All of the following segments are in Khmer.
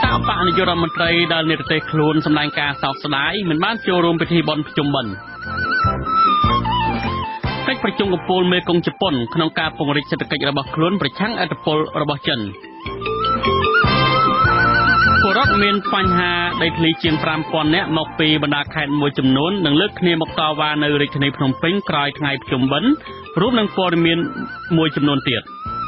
អបអនុរដ្ឋមន្ត្រីដែលនិរទេសខ្លួនសម្ដែងការសោកស្ដាយមិនបានចូលរួមពិធីបុណ្យប្រជុំបិណ្ឌកិច្ចប្រជុំកំពូលមេគង្គជប៉ុនក្នុងការពង្រីកសេដ្ឋកិច្ចរបស់ខ្លួនប្រឆាំងឥទ្ធិពលរបស់ចិនពលរដ្ឋមានបញ្ហាដីធ្លីជាង 5,000 នាក់មកពីបណ្ដាខេត្តមួយចំនួននឹងលើកគ្នាមកតវ៉ានៅរាជធានីភ្នំពេញក្រោយថ្ងៃប្រជុំបិណ្ឌរួមនឹងព័ត៌មានមួយចំនួនទៀត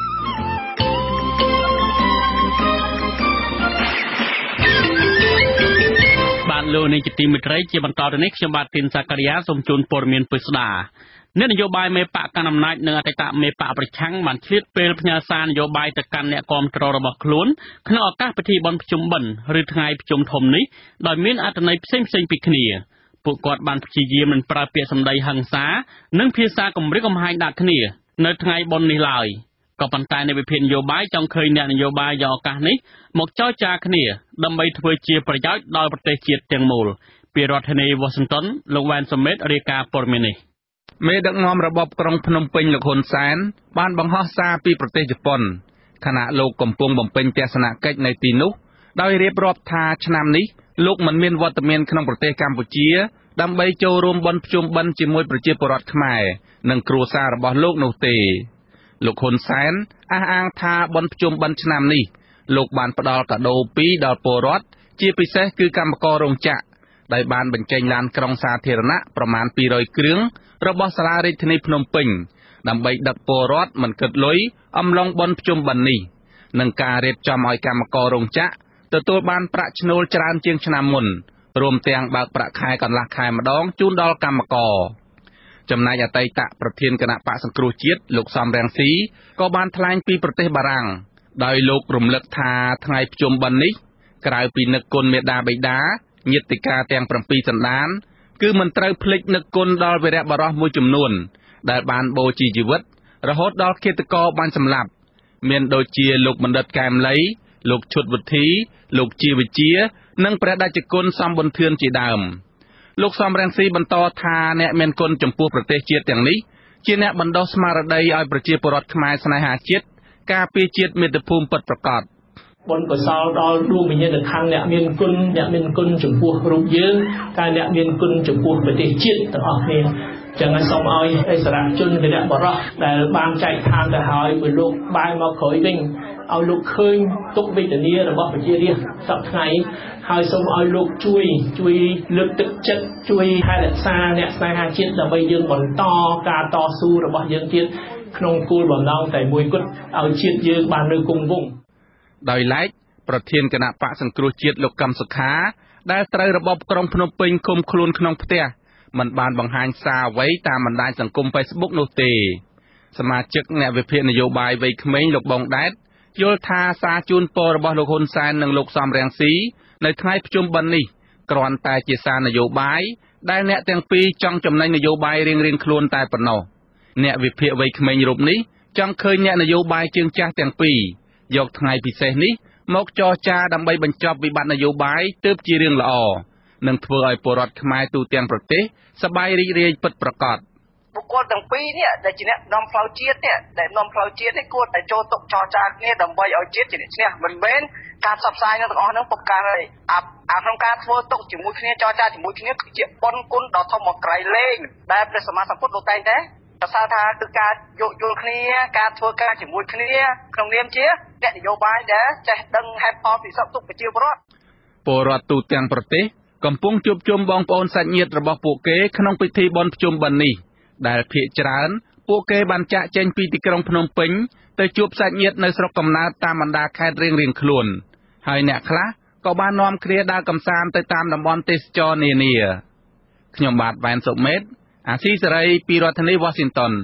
បានលោកនាយកទីមេត្រីជាបន្តទៅនេះខ្ញុំបាទទីនសាការីយ៉ាសូមជូនព័ត៌មានពិស្ដាអ្នកនយោបាយមេបកកណ្ដាលអំណាចនិងអតីតមេបកប្រឆាំងបានឆ្លៀតពេលផ្ញើសារនយោបាយទៅកាន់អ្នកគាំទ្ររបស់ខ្លួនក្នុងឱកាសពិធីបុណ្យប្រជុំបិណ្ឌឬថ្ងៃប្រជុំធំនេះដោយមានអត្ថន័យផ្សេងៗពីគ្នាពួកគាត់បានព្យាយាមមិនប្រើពាក្យសម្ដីហិង្សានិងភាសាគំរាមកំហែងដាក់គ្នានៅថ្ងៃបុណ្យនេះឡើយក៏ប៉ុន្តែในវិភាគនយោបាយចង់ឃើញអ្នកនយោបាយយកឱកាសនេះមកចរចាគ្នាដើម្បីធ្វើជាប្រយោជន៍ដល់ប្រទេសជាតិទាំងមូលពីរដ្ឋធានី Washington លោកវ៉ែនសមេតរាយការណ៍ព័ត៌មាននេះមេដឹកនាំរបបក្រុងភ្នំពេញលោកហ៊ុនសែនបានបង្ហោះសារពីប្រទេសជប៉ុនខណៈលោកកំពុងបំពេញទស្សនកិច្ចនៅទីនោះដោយរៀបរាប់ថាឆ្នាំនេះលោកមិនមានវត្តមានក្នុងប្រទេសកម្ពុជាដើម្បីចូលរួមបុណ្យប្រជុំបិណ្ឌជាមួយប្រជាពលរដ្ឋខ្មែរនិងគ្រួសាររបស់លោកនោះទេលោកហ៊ុនសែនអះអាងថាបុណ្យប្រជុំបិណ្ឌឆ្នាំនេះលោកបានផ្ដល់កាដូពីរដល់ពលរដ្ឋជាពិសេសគឺកម្មកររោងចក្រដែលបានបញ្ចេញឡានក្រុងសាធារណៈប្រមាណ200គ្រឿងរបស់សាលារាជធានីភ្នំពេញដើម្បីដឹកពលរដ្ឋមិនគិតលុយអំឡុងបុណ្យប្រជុំបិណ្ឌនេះនិងការរៀបចំឲ្យកម្មកររោងចក្រទទួលបានប្រាក់ឈ្នួលច្រើនជាងឆ្នាំមុនរួមទាំងបើកប្រាក់ខែកន្លះខែម្ដងជូនដល់កម្មករចំណែកអតីតប្រធានគណៈបក្សសង្គ្រោះជាតិលោកសំរងស៊ីក៏បានថ្លែងពីប្រទេសបារាំងដោយលោករំលឹកថាថ្ងៃប្រជុំបិណ្ឌនេះក្រៅពីនឹកគុណមេដាបិតាញាតិកាទាំង7សន្តានគឺមិនត្រូវភ្លេចនឹកគុណដល់វីរបុរសមួយចំនួនដែលបានបូជាជីវិតរហូតដល់ឃាតករបានសម្លាប់មានដូចជាលោកបណ្ឌិតកែមលីលោកឈុតវុធីលោកជាវិជានិងព្រះតេជគុណសំប៊ុនធឿនជាដើមលោកសំរងស៊ីបន្តថាអ្នកមានគុណចំពោះប្រទេសជាតិទាំងនេះជាអ្នកបណ្ដុះស្មារតីឲ្យប្រជាពលរដ្ឋខ្មែរស្នេហាជាតិការពារជាតិមាតុភូមិពិតប្រាកដបុណ្យកុសលដល់ដួងវិញ្ញាណក្ខន្ធអ្នកមានគុណចំពោះរូបយើងតែអ្នកមានគុណចំពោះប្រទេសជាតិទាំងអស់គ្នាចឹងហើយសូមឲ្យអិសរាជជនគណៈបរោះដែលបានចែកឋានទៅហើយពីលោកបែរមកក្រោយវិញឲ្យលោកឃើញទុកវេទនារបស់ប្រជារាស្ត្រសប្តាហ៍ថ្ងៃហើយសូមឲ្យលោកជួយលើកទឹកចិត្តជួយថែរក្សាអ្នកស្នេហាជាតិដើម្បីយើងបន្តការតស៊ូរបស់យើងទៀតក្នុងគោលបំណងតែមួយគត់ឲ្យជាតិយើងបាននៅគង់វង្សដោយឡែកប្រធានគណៈបក្សសង្គ្រោះជាតិលោកកឹមសុខាដែលត្រូវរបបក្រុងភ្នំពេញឃុំខ្លួនក្នុងផ្ទះមិនបានបង្ហាញសារអ្វីតាមបណ្ដាញសង្គម Facebook នោះទេសមាជិកអ្នកវិភាគនយោបាយវ័យក្មេងលោកបងដែតយល់ថាសារជូនពររបស់លោកហ៊ុនសែននិងលោកសំរងស៊ីនៅថ្ងៃប្រជុំបិណ្ឌនេះគ្រាន់តែជាសារនយោបាយដែលអ្នកទាំងពីរចង់ចំណេញនយោបាយរៀងៗខ្លួនតែប៉ុណ្ណោះអ្នកវិភាគវ័យក្មេងរូបនេះចង់ឃើញអ្នកនយោបាយជើងចាស់ទាំងពីរយកថ្ងៃពិសេសនេះមកចរចាដើម្បីបញ្ចប់វិបត្តិនយោបាយទើបជារឿងល្អនិងធ្វើឲ្យពលរដ្ឋខ្មែរទូទាំងប្រទេសសប្បាយរីករាយពិតប្រាកដបុគ្គលទាំងពីរនេះដែលជាអ្នកនាំផ្លូវជាតិនេះដែលនាំផ្លូវជាតិនេះគួរតែចូលតុចរចាគ្នាដើម្បីឲ្យជាតិជាអ្នកឈ្នះមិនមែនការផ្សព្វផ្សាយនៅទាំងអស់ហ្នឹងពុកការហើយអាក្នុងការធ្វើតុជាមួយគ្នាចរចាជាមួយគ្នាគឺជាបុណ្យគុណដ៏ធំមកក្រៃលែងដែលព្រះសម្មាសម្ពុទ្ធលោកតែងតែប្រសាថាគឺការយោគយល់គ្នាការធ្វើការជាមួយគ្នាក្នុងនាមជាអ្នកនយោបាយដែលចេះដឹងហេតុផលពីសពទុកប្រជាពលរដ្ឋទូទាំងប្រទេសកំពុងជួបជុំបងប្អូនសាច់ញាតិរបស់ពួកគេក្នុងពិធីបុណ្យប្រជុំបិណ្ឌនេះដែលភាគច្រើនពួកគេបានចាកចេញពីទីក្រុងភ្នំពេញទៅជួបសាច់ញាតិនៅស្រុកកំណើតតាមបណ្ដាខេត្តរៀងៗខ្លួនហើយអ្នកខ្លះក៏បាននាំគ្នាដើរកម្សាន្តទៅតាមតំបន់ទេសចរនានាខ្ញុំបាទវ៉ែនសុមេតអាស៊ីសេរីពីរដ្ឋធានី Washington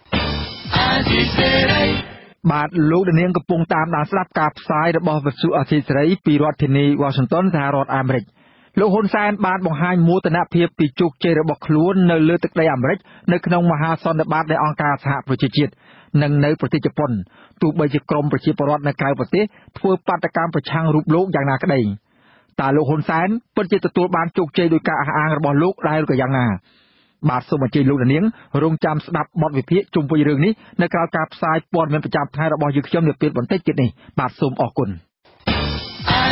បាទលោកនាងកំពុងតាមដានស្ដាប់ការផ្សាយរបស់វិទ្យុអាស៊ីសេរីពីរដ្ឋធានី Washington សហរដ្ឋអាមេរិកលោកហ៊ុនសែនបានបង្ហាញមោទនភាពពីជោគជ័យរបស់ខ្លួននៅលើទឹកដីអាមេរិកនៅក្នុងមហាសន្និបាតនៃអង្គការសហប្រជាជាតិនិងនៅប្រទេសជប៉ុនទោះបីជាក្រមប្រជាពលរដ្ឋនៅក្រៅប្រទេសធ្វើបាតកម្មប្រឆាំងរូបលោកយ៉ាងណាក្តីតើលោកហ៊ុនសែនពិតជាទទួលបានជោគជ័យដោយការអះអាងរបស់លោកដែរឬក៏យ៉ាងណាបាទសូមអញ្ជើញលោកនាងរងចាំស្ដាប់បទវិភាគជុំវិញរឿងនេះនៅក្រៅការផ្សាយព័ត៌មានប្រចាំថ្ងៃរបស់យើងខ្ញុំនាពេលបន្តិចទៀតនេះបាទសូមអរគុណ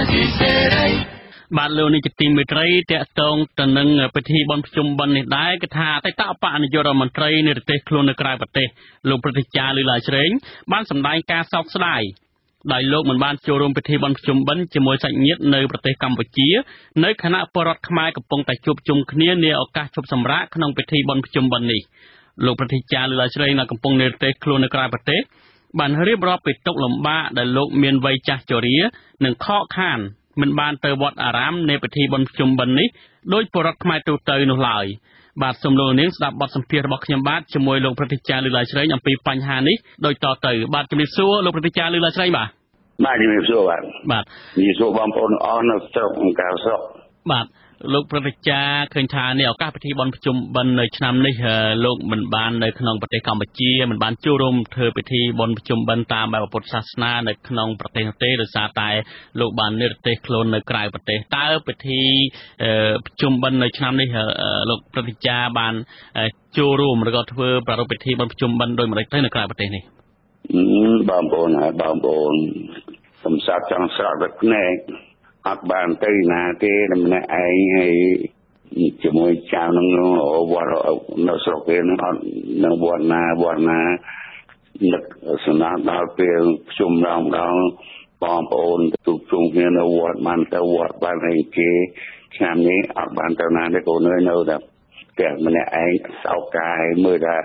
បាទលោកនេះជាទីមេត្រីតកតងទៅនឹងពិធីបុណ្យប្រជុំបិណ្ឌនេះដែរគឺថាអតីតបកនាយករដ្ឋមន្ត្រីនៃប្រទេសខ្លួននៅក្រៅប្រទេសលោកប្រតិចារលឺឡាស្រេងបានសម្ដែងការសោកស្ដាយដោយលោកមិនបានចូលរួមពិធីបុណ្យប្រជុំបិណ្ឌជាមួយសាច់ញាតិនៅប្រទេសកម្ពុជានៅខណៈពលរដ្ឋខ្មែរកំពុងតែជួបជុំគ្នានាឱកាសជប់សម្រាកក្នុងពិធីបុណ្យប្រជុំបិណ្ឌនេះលោកប្រតិចារលឺឡាស្រេងនៅកំពុងនៅប្រទេសខ្លួននៅក្រៅប្រទេសបានរៀបរាប់ពីទុក្ខលំបាកដែលលោកមានវ័យចាស់ជរានិងខកខានមិនបានទៅវត្តអារាមនៃពិធីបុណ្យប្រជុំបិណ្ឌនេះដោយពលរដ្ឋខ្មែរទូទៅនោះឡើយបាទសូមលោកនាងស្ដាប់បទសម្ភាសន៍របស់ខ្ញុំបាទជាមួយលោកប្រតិចារលឺឡាស្រេងអំពីបញ្ហានេះដូចតទៅបាទជំរាបសួរលោកប្រតិចារលឺឡាស្រេងបាទជំរាបសួរបាទជំរាបសួរបងប្អូនអស់នៅស្រុកអង្គរស្រុកបាទលោកប្រតិចារឃើញថានៅឱកាសពិធីបុណ្យប្រជុំបិណ្ឌនៅឆ្នាំនេះលោកមិនបាននៅក្នុងប្រទេសកម្ពុជាមិនបានចូលរួមធ្វើពិធីបុណ្យប្រជុំបិណ្ឌតាមបែបពុទ្ធសាសនានៅក្នុងប្រទេសទេដោយសារតែលោកបាននិរទេសខ្លួននៅក្រៅប្រទេសតើពិធីប្រជុំបិណ្ឌនៅឆ្នាំនេះលោកប្រតិចារបានចូលរួមឬក៏ធ្វើប្រារព្ធពិធីបុណ្យប្រជុំបិណ្ឌដោយម្ដេចទៅនៅក្រៅប្រទេសនេះបងប្អូនសំសាប់ចង់ស្រក់ទឹកភ្នែកអត់បានទៅណាទេម្នាក់ឯងហើយជាមួយចៅនឹងវត្តនៅស្រុកគេនឹងអត់នៅវត្តណានឹកសំណាដល់ពេលប្រជុំម្ដងបងប្អូនទូជុំគ្នានៅវត្តបានទៅវត្តបានអីគេឆ្នាំនេះអត់បានទៅណាទេកូននៅតែផ្ទះម្នាក់ឯងសោកកាយមើលតែ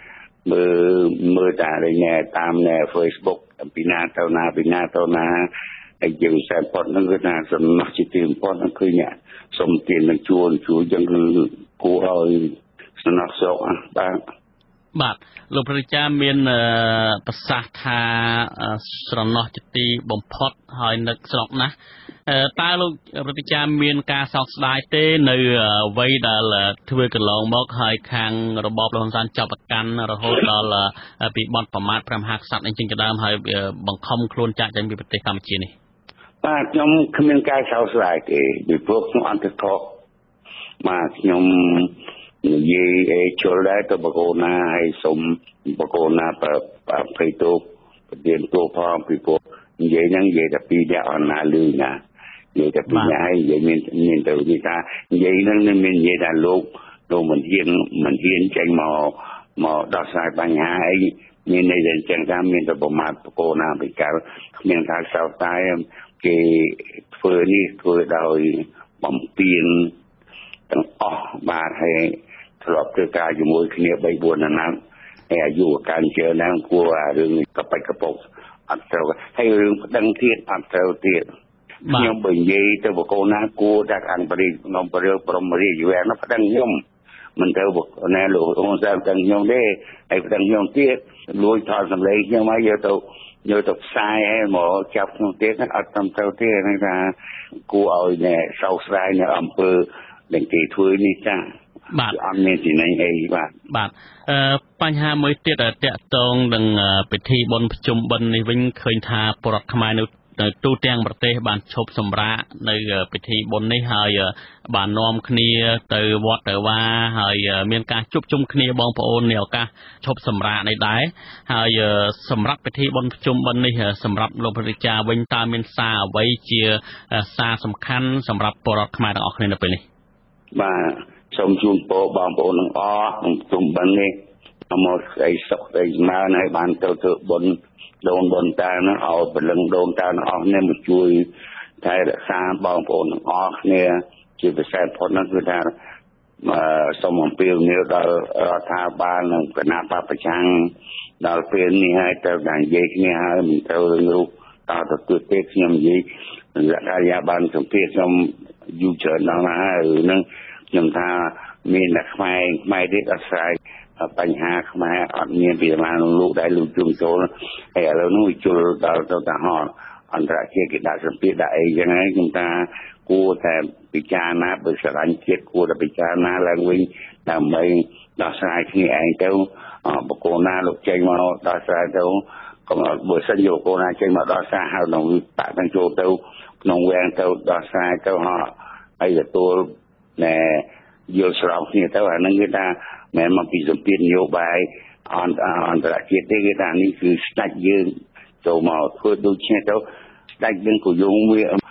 តាមណែ Facebook ពីណាទៅណាហើយយើងសែនផុតនឹងគឺថាសំណោះជាទីបំផុតនឹងគឺអ្នកសុំទាននឹងជួលចឹងគឺគួរឲ្យសំណោះសោកបាទលោកប្រតិចារមានប្រសាសន៍ថាស្រណោះជាទីបំផុតហើយនឹកស្រុកណាស់តើលោកប្រតិចារមានការសោកស្ដាយទេនៅអ្វីដែលធ្វើកន្លងមកហើយខាងរបបលហ៊ុនសែនចាប់ប្រកាន់រហូតដល់ពីបទប្រមាថព្រះមហាក្សត្រអីចឹងជាដើមហើយបង្ខំខ្លួនចាកចេញពីប្រទេសកម្ពុជានេះបាទខ្ញុំគ្មានការសោកស្ដាយទេពីព្រោះខ្ញុំអត់ទៅខកបាទខ្ញុំនិយាយជលដែរទៅបកូនណាហើយសុំបកូនណាប្រភេទទូប្រទៀនទូផងពីព្រោះនិយាយហ្នឹងនិយាយតែពីរអ្នកអត់ណាលឺណានិយាយតែពីរអ្នកហើយនិយាយមានទៅនិយាយថានិយាយហ្នឹងមាននិយាយថាលោកមិនហ៊ានចេញមកដោះស្រាយបញ្ហាអីមានន័យថាចឹងថាមានតែប្រមាថបកូនណាពីកើតគ្មានការសោកស្ដាយគេធ្វើដោយបំពេញទាំងអស់បាទហើយធ្លាប់ធ្វើការជាមួយគ្នា 3-4 ឆ្នាំហើយអាយុកាន់ជើឡើងគួររឿងកប៉ិចកប៉ុកអត់ត្រូវហើយរឿងប្តឹងទៀតអត់ត្រូវទៀតខ្ញុំបើនិយាយទៅបកូនណាគួរតែអង្គបរិយាក្នុងព្រមរាជវាំងនោះប្តឹងខ្ញុំមិនទៅណែលោកអូនសើប្តឹងខ្ញុំទេហើយប្តឹងខ្ញុំទៀតលួចថតសម្លេងខ្ញុំមកយកទៅផ្សាយឲ្យមកចាប់ខ្ញុំទៀតអត់តាមទៅទេហ្នឹងថាគួរឲ្យណែសោកស្ដាយនៅអំពើដែលគេធ្វើនេះចាបាទអត់មានទីណីអីបាទបញ្ហាមួយទៀតតកតងនឹងពិធីបុណ្យប្រជុំបិណ្ឌនេះវិញឃើញថាពលរដ្ឋខ្មែរនៅទូទាំងប្រទេសបានឈប់សម្រាកនៅពិធីបុណ្យនេះហើយបាននាំគ្នាទៅវត្តទៅវាហើយមានការជួបជុំគ្នាបងប្អូនในឱកាសឈប់សម្រាកនេះដែរហើយសម្រាប់ពិធីបុណ្យប្រជុំបិណ្ឌនេះសម្រាប់លោកប្រតិចារវិញតើមានសារអ្វីជាសារសំខាន់សម្រាប់ពលរដ្ឋខ្មែរទាំងអស់គ្នានៅពេលនេះបាទសូមជូនពរបងប្អូនទាំងអស់ក្នុងប្រជុំបិណ្ឌនេះមកស្អីសុខស្អីស្មើហើយបានទៅធ្វើបុណ្យដូនតានោះឲ្យព្រលឹងដូនតាទាំងអស់គ្នាមកជួយថែរក្សាបងប្អូនទាំងអស់គ្នាជាពិសេសផុតនោះគឺថាសូមអំពាវនាវដល់រដ្ឋាភិបាលនិងគណៈបព្វប្រឆាំងដល់ពេលនេះហើយទៅតែនិយាយគ្នាហើយមិនទៅរឿងរូបតទៅទេខ្ញុំនិយាយលក្ខណៈបានសម្ភាសខ្ញុំយូរច្រើនដល់ណាហើយនឹងខ្ញុំថាមានតែខ្មែរទេដោះស្រាយបញ្ហាខ្មែរអត់មានពីណាលោកដែលលោកជុំចូលហើយឥឡូវនោះជុលដល់ទៅតាហោអន្តរជាតិគេដាក់សម្ពាធដាក់អីចឹងហើយខ្ញុំថាគួរតែពិចារណាបើស្រឡាញ់ជាតិគួរតែពិចារណាឡើងវិញដើម្បីដោះស្រាយគ្នាឯងទៅបកូនណាលោកចេញមកដោះស្រាយទៅកុំបើសិនយកកូនណាចេញមកដោះស្រាយហើយនឹងបាក់ទាំងចូលទៅក្នុងវាំងទៅដោះស្រាយទៅហើយទទួលណែយល់ស្របគ្នាទៅអានឹងគេថាមិនមកពីសម្ពាធនយោបាយអន្តរជាតិទេគេថានេះគឺស្ដេចយើងចូលមកធ្វើដូចនេះទៅស្ដេចយើងក៏យងវា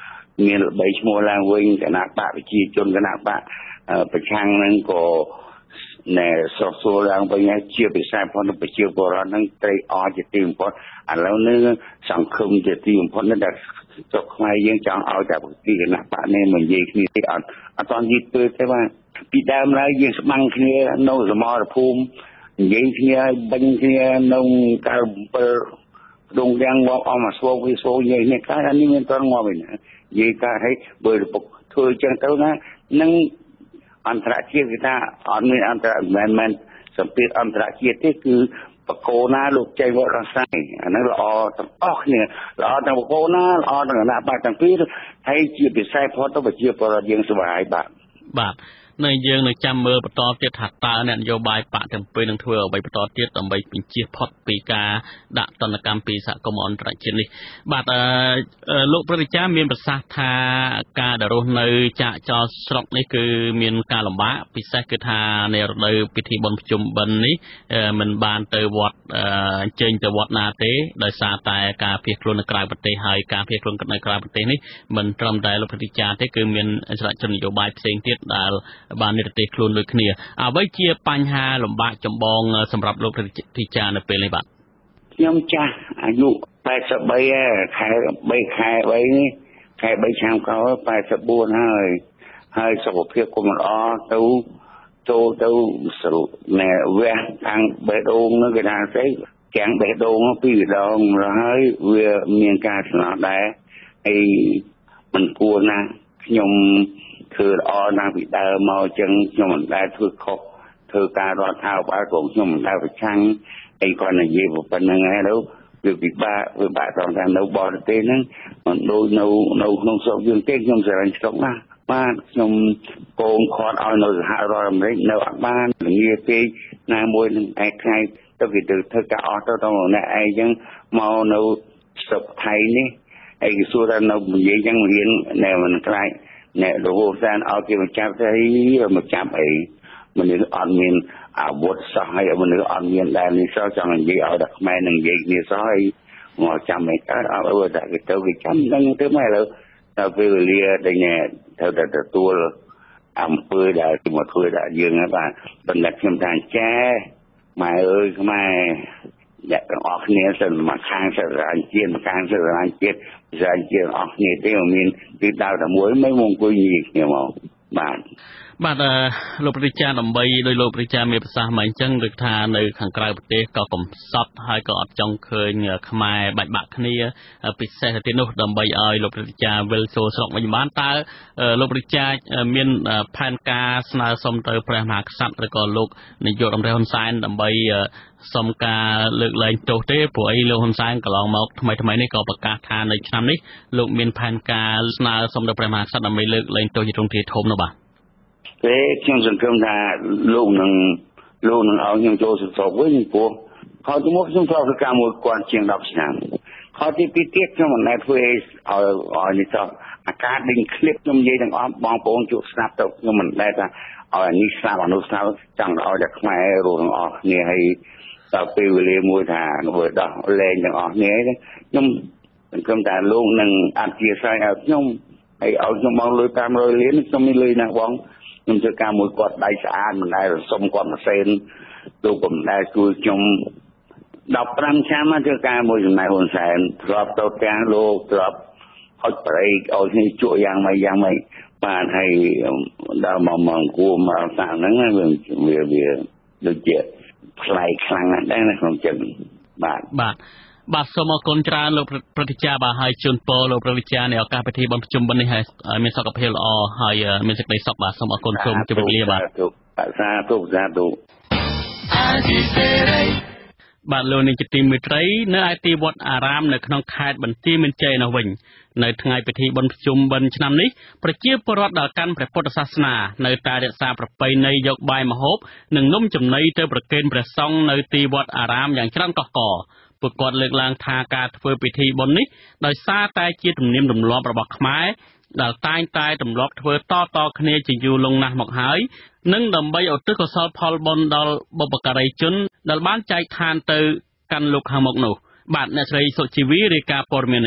មានល្បីឈ្មោះឡើងវិញគណៈបកប្រជាជនគណៈបកប្រឆាំងហ្នឹងក៏ណែស្រស់ស្រួលឡើងវិញជាពិសេសផងប្រជាពលរដ្ឋហ្នឹងត្រេកអរជាទីបំផុតឥឡូវនេះសង្ឃឹមជាទីបំផុតនេះដែលស្រុកខ្មែរយើងចង់ឲ្យតែពីគណៈបកនេះមកនិយាយគ្នាទេអត់តន់យឺតពេលទេបាទពីដើមឡើយយើងស្បាំងគ្នានៅសមរភូមិនិយាយគ្នាបាញ់គ្នានៅ97ដងរាំងមកអស់មកស្វោកវាស្វោកនិយាយនេះកាលនេះមានតន់ងាប់វិញនិយាយកាលឲ្យបើពុកធ្វើចឹងទៅណានឹងអន្តរជាតិគេថាអត់មានអន្តរមិនសម្ពាធអន្តរជាតិទេគឺបកគោណាលោកចៃវរសាយអាហ្នឹងល្អទាំងអស់គ្នាល្អទាំងបកគោណាល្អទាំងគណៈបកទាំងពីរហើយជាពិសេសផុតទៅប្រជាពលរដ្ឋយើងសុបាយបាទនៅយើងនឹងចាំមើលបន្តទៀតថាតើអ្នកនយោបាយបកទាំងពីរនឹងធ្វើអ្វីបន្តទៀតដើម្បីបញ្ជៀសផុតពីការដាក់ទណ្ឌកម្មពីសហគមន៍អន្តរជាតិនេះបាទលោកប្រតិចាមានប្រសាសន៍ថាការដែលរស់នៅចាកចោលស្រុកនេះគឺមានការលំបាកពិសេសគឺថាในរដូវពិធីបុណ្យភ្ជុំបិណ្ឌនេះមិនបានទៅវត្តអញ្ជើញទៅវត្តណាទេដោយសារតែការភៀសខ្លួននៅក្រៅប្រទេសហើយការភៀសខ្លួននៅក្រៅប្រទេសនេះមិនត្រឹមតែលោកប្រតិចាទេគឺមានអសរជននយោបាយផ្សេងទៀតដែលបាននិរទេសខ្លួនដូចគ្នាអ្វីជាបញ្ហាលំបាកចម្បងសម្រាប់លោកប្រតិចានៅពេលនេះបាទខ្ញុំចាស់អាយុ83ខែ3ខែ3នេះខែ3ឆ្នាំក្រោយ84ហើយសុខភាពក៏មិនល្អទៅចូលទៅស្រុកណែវះខាងបេះដូងនោះគេថាស្អីកាំងបេះដូងពីរដងហើយវាមានការឆ្លោះដែរហើយមិនគួរណាខ្ញុំធ្វើល្អណាស់ពីដើមមកចឹងខ្ញុំមិនដែលធ្វើខុសធ្វើការរដ្ឋាភិបាលของខ្ញុំមិនដែលប្រឆាំងអីគាត់និយាយប៉ុណ្្នឹងហើយទៅវាពិបាកត្រង់ថានៅបរទេសហ្នឹងមិនដូចនៅក្នុងស្រុកយើងទេខ្ញុំស្រឡាញ់ស្រុកណាស់បាទខ្ញុំកូនគាត់ឲ្យនៅសហរដ្ឋអាមេរិកនៅអត់បានងារពេកណាមួយនឹងឯថ្ងៃទៅគេទៅធ្វើការអស់ទៅម្នាក់ឯងចឹងមកនៅស្រុកថៃនេះឯគេសួរថានៅនិយាយចឹងរៀនណែមិនខ្លាចណែលោកហ៊ុនសែនឲ្យគេមកចាប់ទៅមកចាប់អីមនុស្សអត់មានអាវុធសោះហើយមនុស្សអត់មានដែលនេះសោះចង់និយាយឲ្យតែខ្មែរនឹងនិយាយគ្នាសោះហើយមកចាំមិនកើតអត់តែគេទៅគេចាំដឹងទៅមកឥឡូវដល់ពេលវេលាដែលត្រូវតែទទួលអំពើដែលគេមកធ្វើដាក់យើងហ្នឹងបាទប៉ុន្តែខ្ញុំថាចាម៉ែអើយខ្មែរអ្នកទាំងអស់គ្នាសិនមកខាងសិទ្ធិរាជជាតិមកខាងសិទ្ធិរាជជាតិរាជជាតិអស់គ្នាទេមានគឺដៅតែមួយមិនមកអង្គុយញីគ្នាមកបាទលោកប្រតិចាដើម្បីដោយលោកប្រតិចាមានប្រសាសន៍មកអញ្ចឹងដូចថានៅខាងក្រៅប្រទេសក៏កំសត់ហើយក៏អត់ចង់ឃើញខ្មែរបាច់បាក់គ្នាពិសេសទីនោះដើម្បីឲ្យលោកប្រតិចាវិលចូលស្រុកវិញបានតើលោកប្រតិចាមានផែនការស្នើសុំទៅព្រះមហាក្សត្រឬក៏លោកនាយករដ្ឋមន្ត្រីហ៊ុនសែនដើម្បីសុំការលើកលែងទោសទេព្រោះអីលោកហ៊ុនសែនកន្លងមកថ្មីនេះក៏ប្រកាសថានៅឆ្នាំនេះលោកមានផែនការស្នើសុំទៅព្រះមហាក្សត្រដើម្បីលើកលែងទោសជាទ្រង់ទ្រាយធំនោះបាទទេខ្ញុំសង្ឃឹមថាលោកនឹងឲ្យខ្ញុំចូលស្រុកវិញព្រោះហើយទៅមកខ្ញុំធ្វើការមួយគាត់ជាង10ឆ្នាំហើយទីពីរទៀតខ្ញុំមិនដែលធ្វើឲ្យនេះទៅអាការដេញឃ្លីបខ្ញុំនិយាយទាំងអស់បងប្អូនជួបស្ដាប់ទៅខ្ញុំមិនដែលថាឲ្យនេះស្ដាប់អនុស្ដាប់ចង់ឲ្យតែខ្មែររស់ទាំងអស់គ្នាហើយដល់ពេលវេលាមួយថាធ្វើដោះលែងទាំងអស់គ្នាខ្ញុំសង្ឃឹមថាលោកនឹងអធិស្ឋានឲ្យខ្ញុំហើយឲ្យខ្ញុំមកលុយ500លានខ្ញុំមានលុយណាស់បងខ្ញុំធ្វើការមួយគាត់ដៃស្អាតមិនដែលសុំគាត់មួយសេនលោកក៏មិនដែលជួយខ្ញុំ15ឆ្នាំមកធ្វើការមួយចំណាយហ៊ុនសែនធ្លាប់ទៅទាំងលោកធ្លាប់ហុចប្រេកឲ្យនេះជក់យ៉ាងម៉េចបានហើយដល់មកគួរមកសាក់ហ្នឹងវាដូចជាផ្លែខ្លាំងណាស់ដែរក្នុងចិត្តបាទសូមអរគុណច្រើនលោកប្រតិចាបាទហើយជូនពរលោកប្រតិចាในឱកាសពិធីបុណ្យភ្ជុំបិណ្ឌនេះហើយមានសុខភាពល្អហើយមានសេចក្តីសុខបាទសូមអរគុណសូមជម្រាបលាបាទសាធុបាទលោកនាងជាទីមេត្រីនៅឯទីវត្តអារាមនៅក្នុងខេត្តបន្ទាយមានជ័យនោះវិញនៅថ្ងៃពិធីបុណ្យភ្ជុំបិណ្ឌឆ្នាំនេះប្រជាពលរដ្ឋដែលកាន់ព្រះពុទ្ធសាសនានៅតែរក្សាប្រពៃណីយកបាយម្ហូបនិងនំចំណីទៅប្រគេនព្រះសង្ឃនៅទីវត្តអារាមយ៉ាងច្រើនកុះករពួកគាត់លើកឡើងថាការធ្វើពិធីបុណ្យនេះដោយសារតែជាទំនៀមទម្លាប់របស់ខ្មែរដែលតែងតែទម្លាប់ធ្វើតគ្នាជាយូរលង់ណាស់មកហើយនិងដើម្បីឧទ្ទិសកុសលផលបុណ្យដល់បុព្វការីជនដែលបានចែកឋានទៅកាន់លោកខាងមុខនោះបាទអ្នកស្រីសុជីវីរាយការណ៍ព័ត៌មាននេះ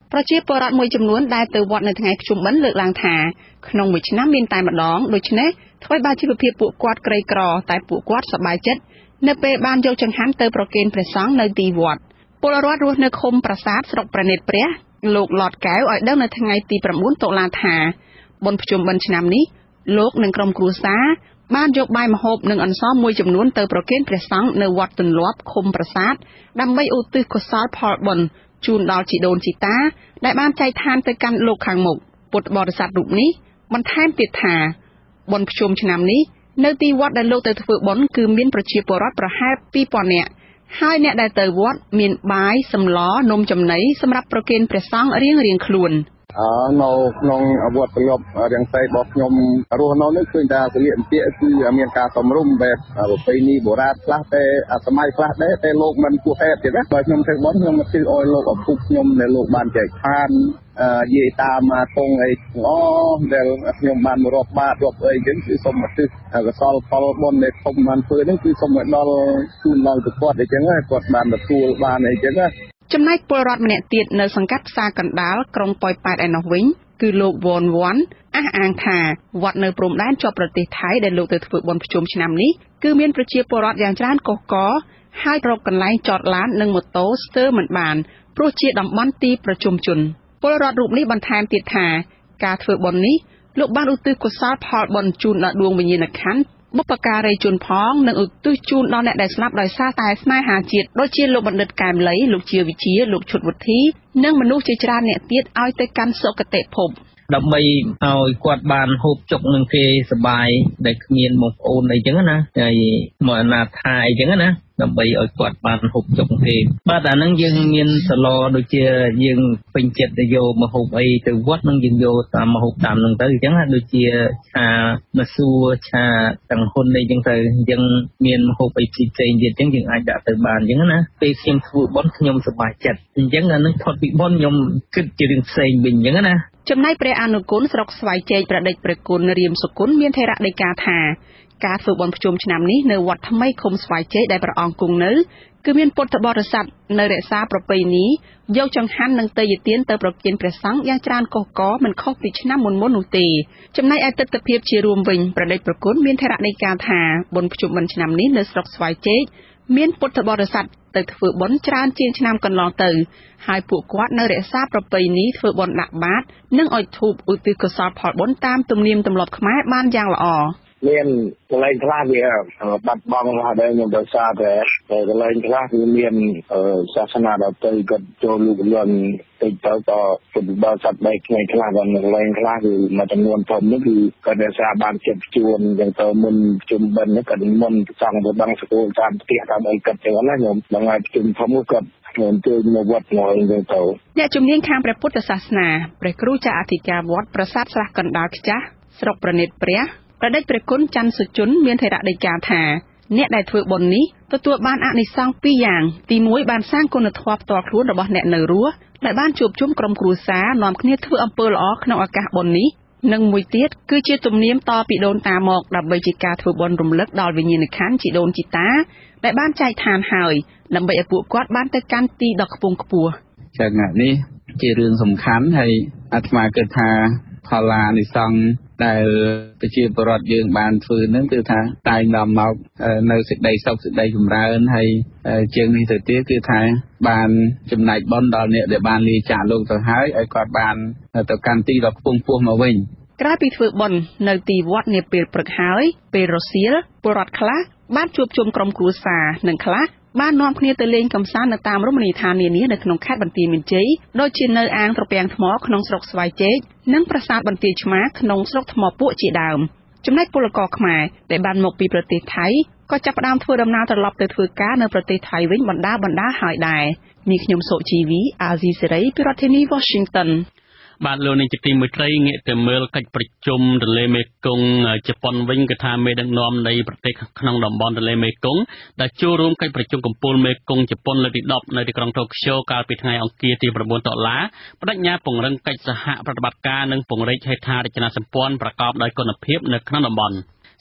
ប្រជាពលរដ្ឋមួយចំនួនដែលទៅវត្តនៅថ្ងៃភ្ជុំបិណ្ឌលើកឡើងថាក្នុងមួយឆ្នាំមានតែម្ដងដូច្នេះធ្វើឲ្យបាជីវភាពពួកគាត់ក្រីក្រតែពួកគាត់សប្បាយចិត្តនៅពេលបានយកចង្ហាន់ទៅប្រគេនព្រះសង្ឃនៅទីវត្តពលរដ្ឋរស់នៅឃុំប្រាសាទស្រុកប្រណិតព្រះលោកឡតកែវឲ្យដឹងនៅថ្ងៃទី9តុលាថាបុណ្យភ្ជុំបិណ្ឌឆ្នាំនេះលោកនិងក្រុមគ្រួសារបានយកបាយម្ហូបនិងអន្សមមួយចំនួនទៅប្រគេនព្រះសង្ឃនៅវត្តទន្លាប់ឃុំប្រាសាទដើម្បីឧទ្ទិសកុសលផលបុណ្យជូនដល់ជីដូនជីតាដែលបានចែកឋានទៅកាន់លោកខាងមុខពុទ្ធបរិស័ទរូបនេះបន្ថែមទៀតថាបុណ្យភ្ជុំឆ្នាំនេះនៅទីវត្តដែលលោកទៅធ្វើបុណ្យគឺមានប្រជាពលរដ្ឋប្រហែល 2000 នាក់ហើយអ្នកដែលទៅវត្តមានបាយសម្លនំចំណីសម្រាប់ប្រគេនព្រះសង្ឃរៀងៗខ្លួននៅក្នុងវត្តទម្លាប់រាំងសីរបស់ខ្ញុំរស់នៅនេះឃើញថាសលៀកបំពាក់គឺមានការសំរុំបែបប្រពៃណីបុរាណខ្លះតែសម័យខ្លះដែរតែលោកមិនគួរហេតុទេណាបើខ្ញុំធ្វើបុណ្យខ្ញុំមកទិសឲ្យលោកឪពុកខ្ញុំដែលលោកបានចែកឋានយាយតាមកគង់អីទាំងអស់ដែលខ្ញុំបានមករាប់បាតរាប់អីចឹងគឺសូមមកទិសកសលផលបុណ្យដែលខ្ញុំបានធ្វើហ្នឹងគឺសូមឲ្យដល់ជូនដល់ទៅគាត់អីចឹងគាត់បានទទួលបានអីចឹងចំណែកពលរដ្ឋម្នាក់ទៀតនៅសង្កាត់ផ្សារកណ្ដាលក្រុងប៉ោយប៉ែតឯណោះវិញគឺលោកវ៉នវ៉ាន់អះអាងថាវត្តនៅព្រំដែនជាប់ប្រទេសថៃដែលលោកទៅធ្វើបុណ្យភ្ជុំឆ្នាំនេះគឺមានប្រជាពលរដ្ឋយ៉ាងច្រើនកុះករហើយរកកន្លែងចតឡាននិងម៉ូតូស្ទើរមិនបានព្រោះជាតំបន់ទីប្រជុំជនពលរដ្ឋរូបនេះបន្ថែមទៀតថាការធ្វើបុណ្យនេះលោកបានឧទ្ទិសកុសលផលបុណ្យជូនដល់ដួងវិញ្ញាណក្ខន្ធបុព្វការីជនផងនិងឧទ្ទិសជូនដល់អ្នកដែលស្លាប់ដោយសារតែស្នេហាជាតិដូចជាលោកបណ្ឌិតកែមលីលោកជាវិជាលោកឈុតវុធីនិងមនុស្សជាច្រើនអ្នកទៀតឲ្យទៅកាន់សុគតិភពដើម្បីឲ្យគាត់បានហូបចុកនឹងគេសប្បាយដែលគ្មានបងប្អូនអីចឹងណាហើយមកអនាថាអីចឹងណាដើម្បីឲ្យគាត់បានហូបចុកគេបាទអាហ្នឹងយើងមានសឡដូចជាយើងពេញចិត្តទៅយកមកហូបអីទៅវត្តនឹងយើងយកតាមមកហូបតាមហ្នឹងទៅអញ្ចឹងណាដូចជាឆាមសួរឆាទាំងហ៊ុនអីចឹងទៅយើងមានហូបអីផ្សេងៗទៀតអញ្ចឹងយើងអាចដាក់ទៅបានអញ្ចឹងណាពេលខ្ញុំធ្វើបុណ្យខ្ញុំសប្បាយចិត្តអញ្ចឹងអានឹងផុតពីបុណ្យខ្ញុំគិតជារឿងផ្សេងវិញអញ្ចឹងណាចំណែកព្រះអនុគុណស្រុកស្វាយជែកប្រដេចព្រះគុណរៀមសុគន្ធមានថេរដីកាថាការធ្វើបុណ្យភ្ជុំឆ្នាំនេះនៅវត្តថ្មីឃុំស្វាយជែកដែលព្រះអង្គគង់នៅគឺមានពុទ្ធបរិស័ទនៅរក្សាប្រពៃណីយកចង្ហាន់និងទេយ្យទានទៅប្រគេនព្រះសង្ឃយ៉ាងច្រើនកុះករមិនខុសពីឆ្នាំមុនៗនោះទេចំណែកឯទិដ្ឋភាពជារួមវិញប្រដេចព្រះគុណមានថេរដីកាថាបុណ្យភ្ជុំបិណ្ឌឆ្នាំនេះនៅស្រុកស្វាយជែកមានពុទ្ធបរិស័ទទៅធ្វើបុណ្យច្រើនជាងឆ្នាំកន្លងទៅហើយពួកគាត់នៅរក្សាប្រពៃណីធ្វើបុណ្យដាក់បាតនិងអុជធូបឧទ្ទិសកុសលផលបុណ្យតាមទំនៀមទម្លាប់ខ្មែរបានយ៉ាងល្អមានកន្លែងខ្លះវាបាត់បង់ហើយដែរខ្ញុំដោយសារតែកន្លែងខ្លះគឺមានសាសនាដទៃគាត់ចូលលូកលាន់តិចទៅក៏ពុទ្ធបរិស័ទបែកគ្នាខ្លះដល់កន្លែងខ្លះគឺមួយចំនួនធំនេះគឺគាត់រក្សាបានចិត្តជួនអញ្ចឹងទៅមុនជុំបិណ្ឌនេះគាត់មុនចង់ទៅដល់ស្គាល់តាមផ្ទះតាមអីគាត់ចឹងណាខ្ញុំដល់ហើយជុំធំគាត់ខ្ញុំជួយមកវត្តមកអញ្ចឹងទៅអ្នកជំនាញខាងព្រះពុទ្ធសាសនាព្រះគ្រូចាអធិការវត្តប្រាសាទស្រះកណ្ដាលខ្ចាស់ស្រុកប្រណិតព្រះប្រដេចព្រះគុណច័ន្ទសុជនមានថេរដីកាថាអ្នកដែលធ្វើបុណ្យនេះទទួលបានអានិសង្ស2យ៉ាងទី1បានសាងគុណធម៌ផ្ទាល់ខ្លួនរបស់អ្នកនៅរស់ដែលបានជួបជុំក្រុមគ្រួសារនាំគ្នាធ្វើអំពើល្អក្នុងឱកាសបុណ្យនេះនិងមួយទៀតគឺជាទំនៀមតពីដូនតាមកដើម្បីជាការធ្វើបុណ្យរំលឹកដល់វិញ្ញាណក្ខន្ធជីដូនជីតាដែលបានចែកឋានហើយដើម្បីឲ្យពួកគាត់បានទៅកាន់ទីដ៏ខ្ពង់ខ្ពស់ចឹងនេះជារឿងសំខាន់ហើយអាត្មាគិតថាផលអានិសង្សដែលប្រជាពលរដ្ឋយើងបានធ្វើហ្នឹងគឺថាតែងនាំមកនៅសេចក្តីសុខសេចក្តីចម្រើនហើយជាងនេះទៅទៀតគឺថាបានចំណែកបុណ្យដល់អ្នកដែលបានលាចាកលោកទៅហើយឲ្យគាត់បានទៅកាន់ទីដ៏ខ្ពង់ខ្ពស់មកវិញក្រៅពីធ្វើបុណ្យនៅទីវត្តនាពេលព្រឹកហើយពេលរសៀលពលរដ្ឋខ្លះបានជួបជុំក្រុមគ្រួសារនិងខ្លះបាននាំគ្នាទៅលេងកម្សាន្តនៅតាមរមណីយដ្ឋាននានានៅក្នុងខេត្តបន្ទាយមានជ័យដូចជានៅអាងត្រពាំងថ្មក្នុងស្រុកស្វាយជែកនិងប្រាសាទបន្ទាយឆ្មារក្នុងស្រុកថ្មពួកជាដើមចំណែកពលករខ្មែរដែលបានមកពីប្រទេសថៃក៏ចាប់ផ្ដើមធ្វើដំណើរត្រឡប់ទៅធ្វើការនៅប្រទេសថៃវិញបណ្ដាហើយដែរនាងខ្ញុំសុជីវីអាស៊ីសេរីពីរដ្ឋធានី Washington បាទលោកនាងជាទីមេត្រីងាកទៅមើលកិច្ចប្រជុំទន្លេមេគង្គជប៉ុនវិញគឺថាមេដឹកនាំនៃប្រទេសក្នុងតំបន់ទន្លេមេគង្គដែលចូលរួមកិច្ចប្រជុំកំពូលមេគង្គជប៉ុនលើកទី10នៅទីក្រុងតូក្យូកាលពីថ្ងៃអង្គារទី9តុលាបដិញ្ញាពង្រឹងកិច្ចសហប្រតិបត្តិការនិងពង្រីកហេដ្ឋារចនាសម្ព័ន្ធប្រកបដោយគុណភាពនៅក្នុងតំបន់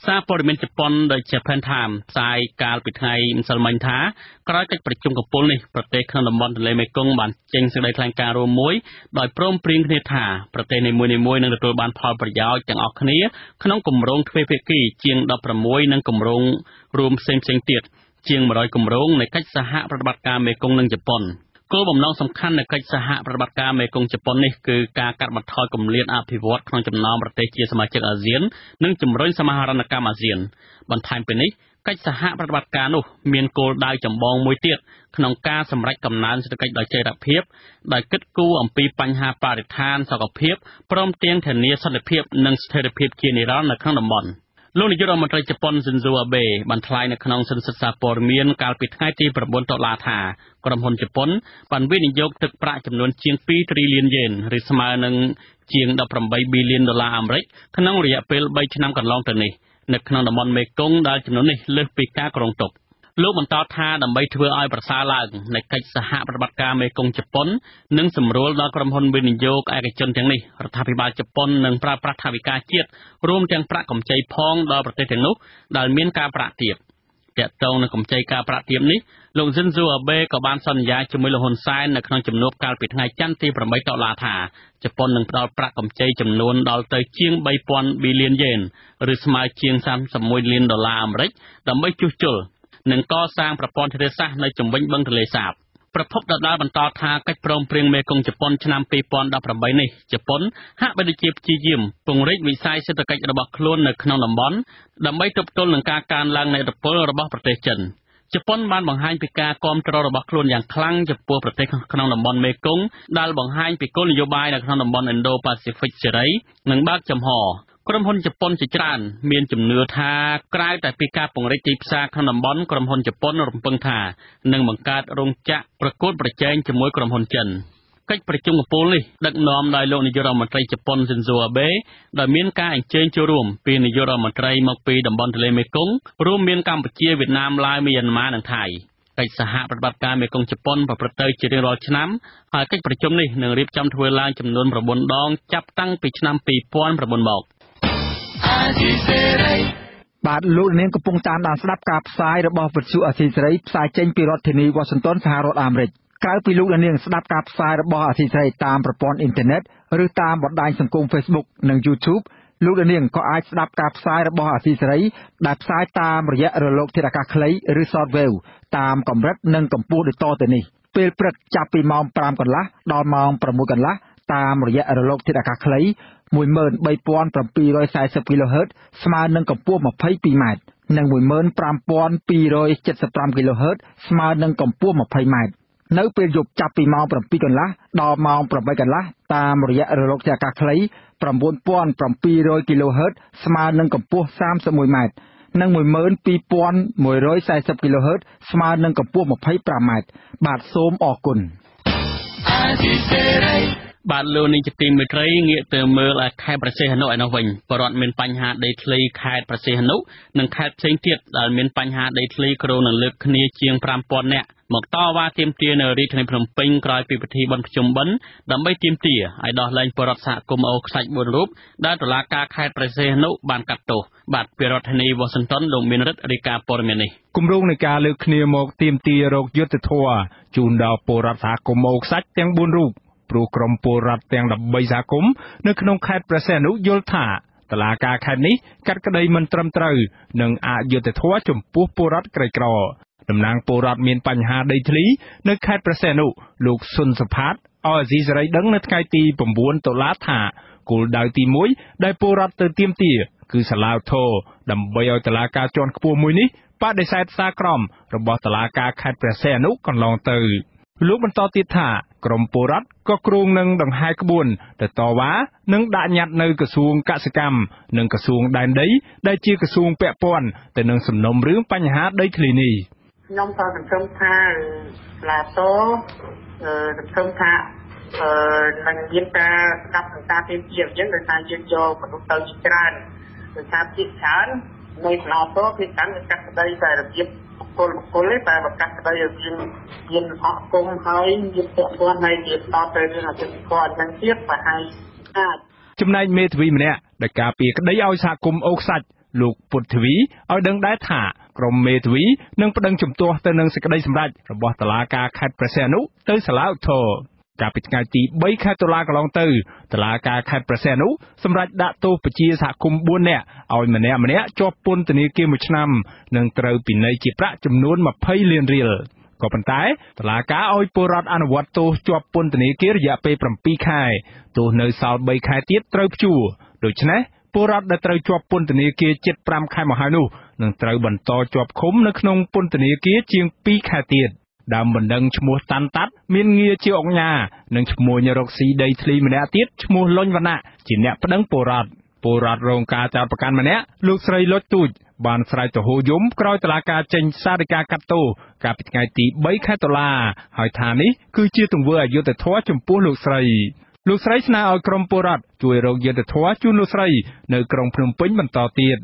សារព័ត៌មានជប៉ុនដោយ Japan Times ផ្សាយកាលពីថ្ងៃម្សិលមិញថាក្រោយកិច្ចប្រជុំកំពូលនេះប្រទេសក្នុងតំបន់ទន្លេមេគង្គបានចេញសេចក្តីថ្លែងការណ៍រួមមួយដោយព្រមព្រៀងគ្នាថាប្រទេសនីមួយៗនឹងទទួលបានផលប្រយោជន៍ទាំងអស់គ្នាក្នុងគម្រោងទ្វេភាគីជាង16និងគម្រោងរួមផ្សេងៗទៀតជាង100គម្រោងនៃកិច្ចសហប្រតិបត្តិការមេគង្គនិងជប៉ុនគោលបំណងសំខាន់នៃកិច្ចសហប្រតិបត្តិការមេគង្គជប៉ុននេះគឺការកាត់បន្ថយគម្លាតអភិវឌ្ឍក្នុងចំណោមប្រទេសជាសមាជិកអាស៊ាននិងជំរុញសមាហរណកម្មអាស៊ានបន្ថែមពីនេះកិច្ចសហប្រតិបត្តិការនោះមានគោលដៅចម្បងមួយទៀតក្នុងការសម្រេចកំណើនសេដ្ឋកិច្ចដោយចីរភាពដោយគិតគូរអំពីបញ្ហាបរិស្ថានសុខភាពព្រមទាំងធានាសន្តិភាពនិងស្ថិរភាពជានិរន្តរ៍នៅក្នុងតំបន់លោកនាយករដ្ឋមន្ត្រីជប៉ុន Shinzo Abe បានថ្លែងនៅក្នុងសន្និសីទសារព័ត៌មានកាលពីថ្ងៃទី9 តុលាថាក្រុមហ៊ុនជប៉ុនបានវិនិយោគទឹកប្រាក់ចំនួនជាង2 ទ្រីលានយេនឬស្មើនឹងជាង18 ប៊ីលានដុល្លារអាមេរិកក្នុងរយៈពេល3ឆ្នាំកន្លងទៅនេះនៅក្នុងតំបន់មេគង្គដែលចំនួននេះលើសពីការគ្រោងទុកលោកបន្តថាដើម្បីធ្វើឲ្យប្រសើរឡើងនៃកិច្ចសហប្រតិបត្តិការមេគង្គជប៉ុននិងសម្រួលដល់ក្រុមហ៊ុនវិនិយោគឯកជនទាំងនេះរដ្ឋាភិបាលជប៉ុននឹងប្រើប្រាស់ថវិកាជាតិរួមទាំងប្រាក់កម្ចីផងដល់ប្រទេសទាំងនោះដែលមានការប្រាក់ទាបទាក់ទងនឹងកម្ចីការប្រាក់ទាបនេះលោក Shinzo Abe ក៏បានសន្យាជាមួយលោកហ៊ុនសែននៅក្នុងជំនួបកាលពីថ្ងៃច័ន្ទទី8 តុលាថាជប៉ុននឹងផ្តល់ប្រាក់កម្ចីចំនួនដល់ទៅជាង 3000 ប៊ីលានយេនឬស្មើជាង31លានដុល្លារអាមេរិកដើម្បីជួសជុលនិងកសាងប្រព័ន្ធធារាសាស្ត្រនៅជុំវិញបឹងទន្លេសាបប្រភពដដែលបន្តថាកិច្ចព្រមព្រៀងមេគង្គជប៉ុនឆ្នាំ2018នេះជប៉ុនហាក់បីដូចជាព្យាយាមពង្រីកវិស័យសេដ្ឋកិច្ចរបស់ខ្លួននៅក្នុងតំបន់ដើម្បីទប់ទល់នឹងការកើនឡើងនៃឥទ្ធិពលរបស់ប្រទេសចិនជប៉ុនបានបង្ហាញពីការគាំទ្ររបស់ខ្លួនយ៉ាងខ្លាំងចំពោះប្រទេសក្នុងតំបន់មេគង្គដែលបង្ហាញពីគោលនយោបាយនៅក្នុងតំបន់ Indo-Pacific សេរីនិងបើកចំហក្រុមហ៊ុនជប៉ុនជាច្រើនមានជំនឿថាក្រៅតែពីការពង្រីកទីផ្សារក្នុងតំបន់ក្រុមហ៊ុនជប៉ុនរំពឹងថានឹងបង្កើតរោងចក្រប្រកួតប្រជែងជាមួយក្រុមហ៊ុនចិនកិច្ចប្រជុំកំពូលនេះដឹកនាំដោយលោកនាយករដ្ឋមន្ត្រីជប៉ុន Shinzo Abe ដោយមានការអញ្ជើញចូលរួមពីនាយករដ្ឋមន្ត្រីមកពីតំបន់ទន្លេមេគង្គរួមមានកម្ពុជាវៀតណាមឡាវមីយ៉ាន់ម៉ានិងថៃកិច្ចសហប្រតិបត្តិការមេគង្គជប៉ុនប្រព្រឹត្តទៅជារៀងរាល់ឆ្នាំហើយកិច្ចប្រជុំនេះនឹងរៀបចំធ្វើឡើងចំនួន9ដងចាប់តាំងពីឆ្នាំ2009មកបាទលោកនាងកំពុងតាមដានស្ដាប់ការផ្សាយរបស់វិទ្យុអាស៊ីសេរីផ្សាយចេញពីរដ្ឋធានី Washington សហរដ្ឋអាមេរិកក្រៅពីលោកនាងស្ដាប់ការផ្សាយរបស់អាស៊ីសេរីតាមប្រព័ន្ធអ៊ីនធឺណិតឬតាមបណ្ដាញសង្គម Facebook និង YouTube លោកនាងក៏អាចស្ដាប់ការផ្សាយរបស់អាស៊ីសេរីដែលផ្សាយតាមរយៈរលកធាតុអាកាសខ្លីឬ Shortwave តាមកម្រិតនិងកម្ពស់ដូចតទៅនេះពេលព្រឹកចាប់ពីម៉ោង 5 កន្លះដល់ម៉ោង 6 កន្លះតាមរយៈរលកធាតុអាកាសខ្លី 13740 kHz ស្មើនឹងកម្ពស់ 22m និង 15275 kHz ស្មើនឹងកម្ពស់ 20m នៅពេលយប់ចាប់ពីម៉ោង 7 កន្លះដល់ម៉ោង 8 កន្លះតាមរយៈរលកធាតុអាកាសខ្លី 9700 kHz ស្មើនឹងកម្ពស់ 31m និង 12140 kHz ស្មើនឹងកម្ពស់ 25m បាទសូមអរគុណបាទលោកនាងជាទីមេត្រីងាកទៅមើលខេត្តព្រះសីហនុឯនោះវិញបរដ្ឋមានបញ្ហាដីធ្លីខេត្តព្រះសីហនុនិងខេត្តផ្សេងទៀតដែលមានបញ្ហាដីធ្លីគ្រោងនឹងលើកគ្នាជាង 5000 នាក់មកតវ៉ាទាមទារនៅរាជធានីភ្នំពេញក្រោយពីពិធីបុណ្យភ្ជុំបិណ្ឌដើម្បីទាមទារឲ្យដោះលែងបរដ្ឋសហគមន៍អូខ្សាច់ 4 រូបដែលតុលាការខេត្តព្រះសីហនុបានកាត់ទោសបាទពីរដ្ឋធានី Washington លោកមានរិទ្ធរាយការណ៍ព័ត៌មាននេះគម្រោងនៃការលើកគ្នាមកទាមទាររកយុត្តិធម៌ជូនដល់បរដ្ឋសហគមន៍អូខ្សាច់ទាំង 4 រូបព្រោះក្រុមពលរដ្ឋទាំង13សហគមន៍នៅក្នុងខេត្តព្រះសីហនុយល់ថាតុលាការខេត្តនេះកាត់ក្តីមិនត្រឹមត្រូវនិងអយុត្តិធម៌ចំពោះពលរដ្ឋក្រីក្រតំណាងពលរដ្ឋមានបញ្ហាដីធ្លីនៅខេត្តព្រះសីហនុលោកសុនសុផាតអេស៊ីសេរីដឹងនៅថ្ងៃទី9 តុលាថាគោលដៅទី1ដែលពលរដ្ឋទៅទាមទារគឺសាឡាវធរដើម្បីឲ្យតុលាការជាន់ខ្ពស់មួយនេះបដិសេធសារក្រមរបស់តុលាការខេត្តព្រះសីហនុកន្លងទៅលោកបន្តទៀតថាក្រមពលរដ្ឋក៏គ្រោងនឹងដង្ហែក្បួនទៅតវ៉ានិងដាក់ញត្តិនៅក្រសួងកសិកម្មនិងក្រសួងដែនដីដែលជាក្រសួងពាក់ព័ន្ធទៅនឹងសំណុំរឿងបញ្ហាដីធ្លីនេះខ្ញុំក៏សង្ឃឹមថាឡាតូសង្ឃឹមថានឹងមានការស្ដាប់ការទាមទារអញ្ចឹងដោយសារយើងយកមនុស្សទៅជាច្រើនដោយសារភាគច្រើននៅឡាតូភាគច្រើនមានកាត់ក្តីតែរបៀបបុគ្គលទេតែប្រកាសក្តីឲ្យមានអកគុំហើយមានពាក់ព័ន្ធហើយទៀតតទៅរឿងអតិថិជនអញ្ចឹងទៀតប្រហែលអាចចំណែកមេធាវីម្នាក់ដែលការពារក្តីឲ្យសហគមន៍អូខ្សាច់លោកពុទ្ធវីឲ្យដឹងដែរថាក្រុមមេធាវីនឹងប្តឹងជំទាស់ទៅនឹងសេចក្តីសម្រេចរបស់តុលាការខេត្តព្រះសីហនុទៅសាលាឧទ្ធរណ៍កាលពីថ្ងៃទី3ខែតុលាកន្លងទៅតុលាការខេត្តព្រះសីហនុសម្រេចដាក់ទោសប្រជាសហគមន៍4នាក់ឲ្យម្នាក់ជាប់ពន្ធនាគារ1ឆ្នាំនិងត្រូវពិន័យជាប្រាក់ចំនួន20លានរៀលក៏ប៉ុន្តែតុលាការឲ្យពលរដ្ឋអនុវត្តទោសជាប់ពន្ធនាគាររយៈពេល7ខែទោសនៅសល់3ខែទៀតត្រូវព្យួរដូច្នេះពលរដ្ឋដែលត្រូវជាប់ពន្ធនាគារជិត5ខែមកហើយនោះនឹងត្រូវបន្តជាប់ឃុំនៅក្នុងពន្ធនាគារជាង2ខែទៀតដើមបណ្ដឹងឈ្មោះតាន់តាត់មានងារជាអង្គញានិងឈ្មោះរកស៊ីដីធ្លីម្នាក់ទៀតឈ្មោះលុញវណ្ណៈជាអ្នកប្តឹងពលរដ្ឋរងការចោទប្រកាន់ម្នាក់លោកស្រីលុចទូចបានស្រែកទៅហូយំក្រោយតុលាការចេញសារិកាកាត់ទោសកាលពីថ្ងៃទី3ខែតុលាហើយថានេះគឺជាទង្វើអយុត្តិធម៌ចំពោះលោកស្រីស្នើឲ្យក្រុមពលរដ្ឋជួយរកយុត្តិធម៌ជូនលោកស្រីនៅក្រុងភ្នំពេញបន្តទៀត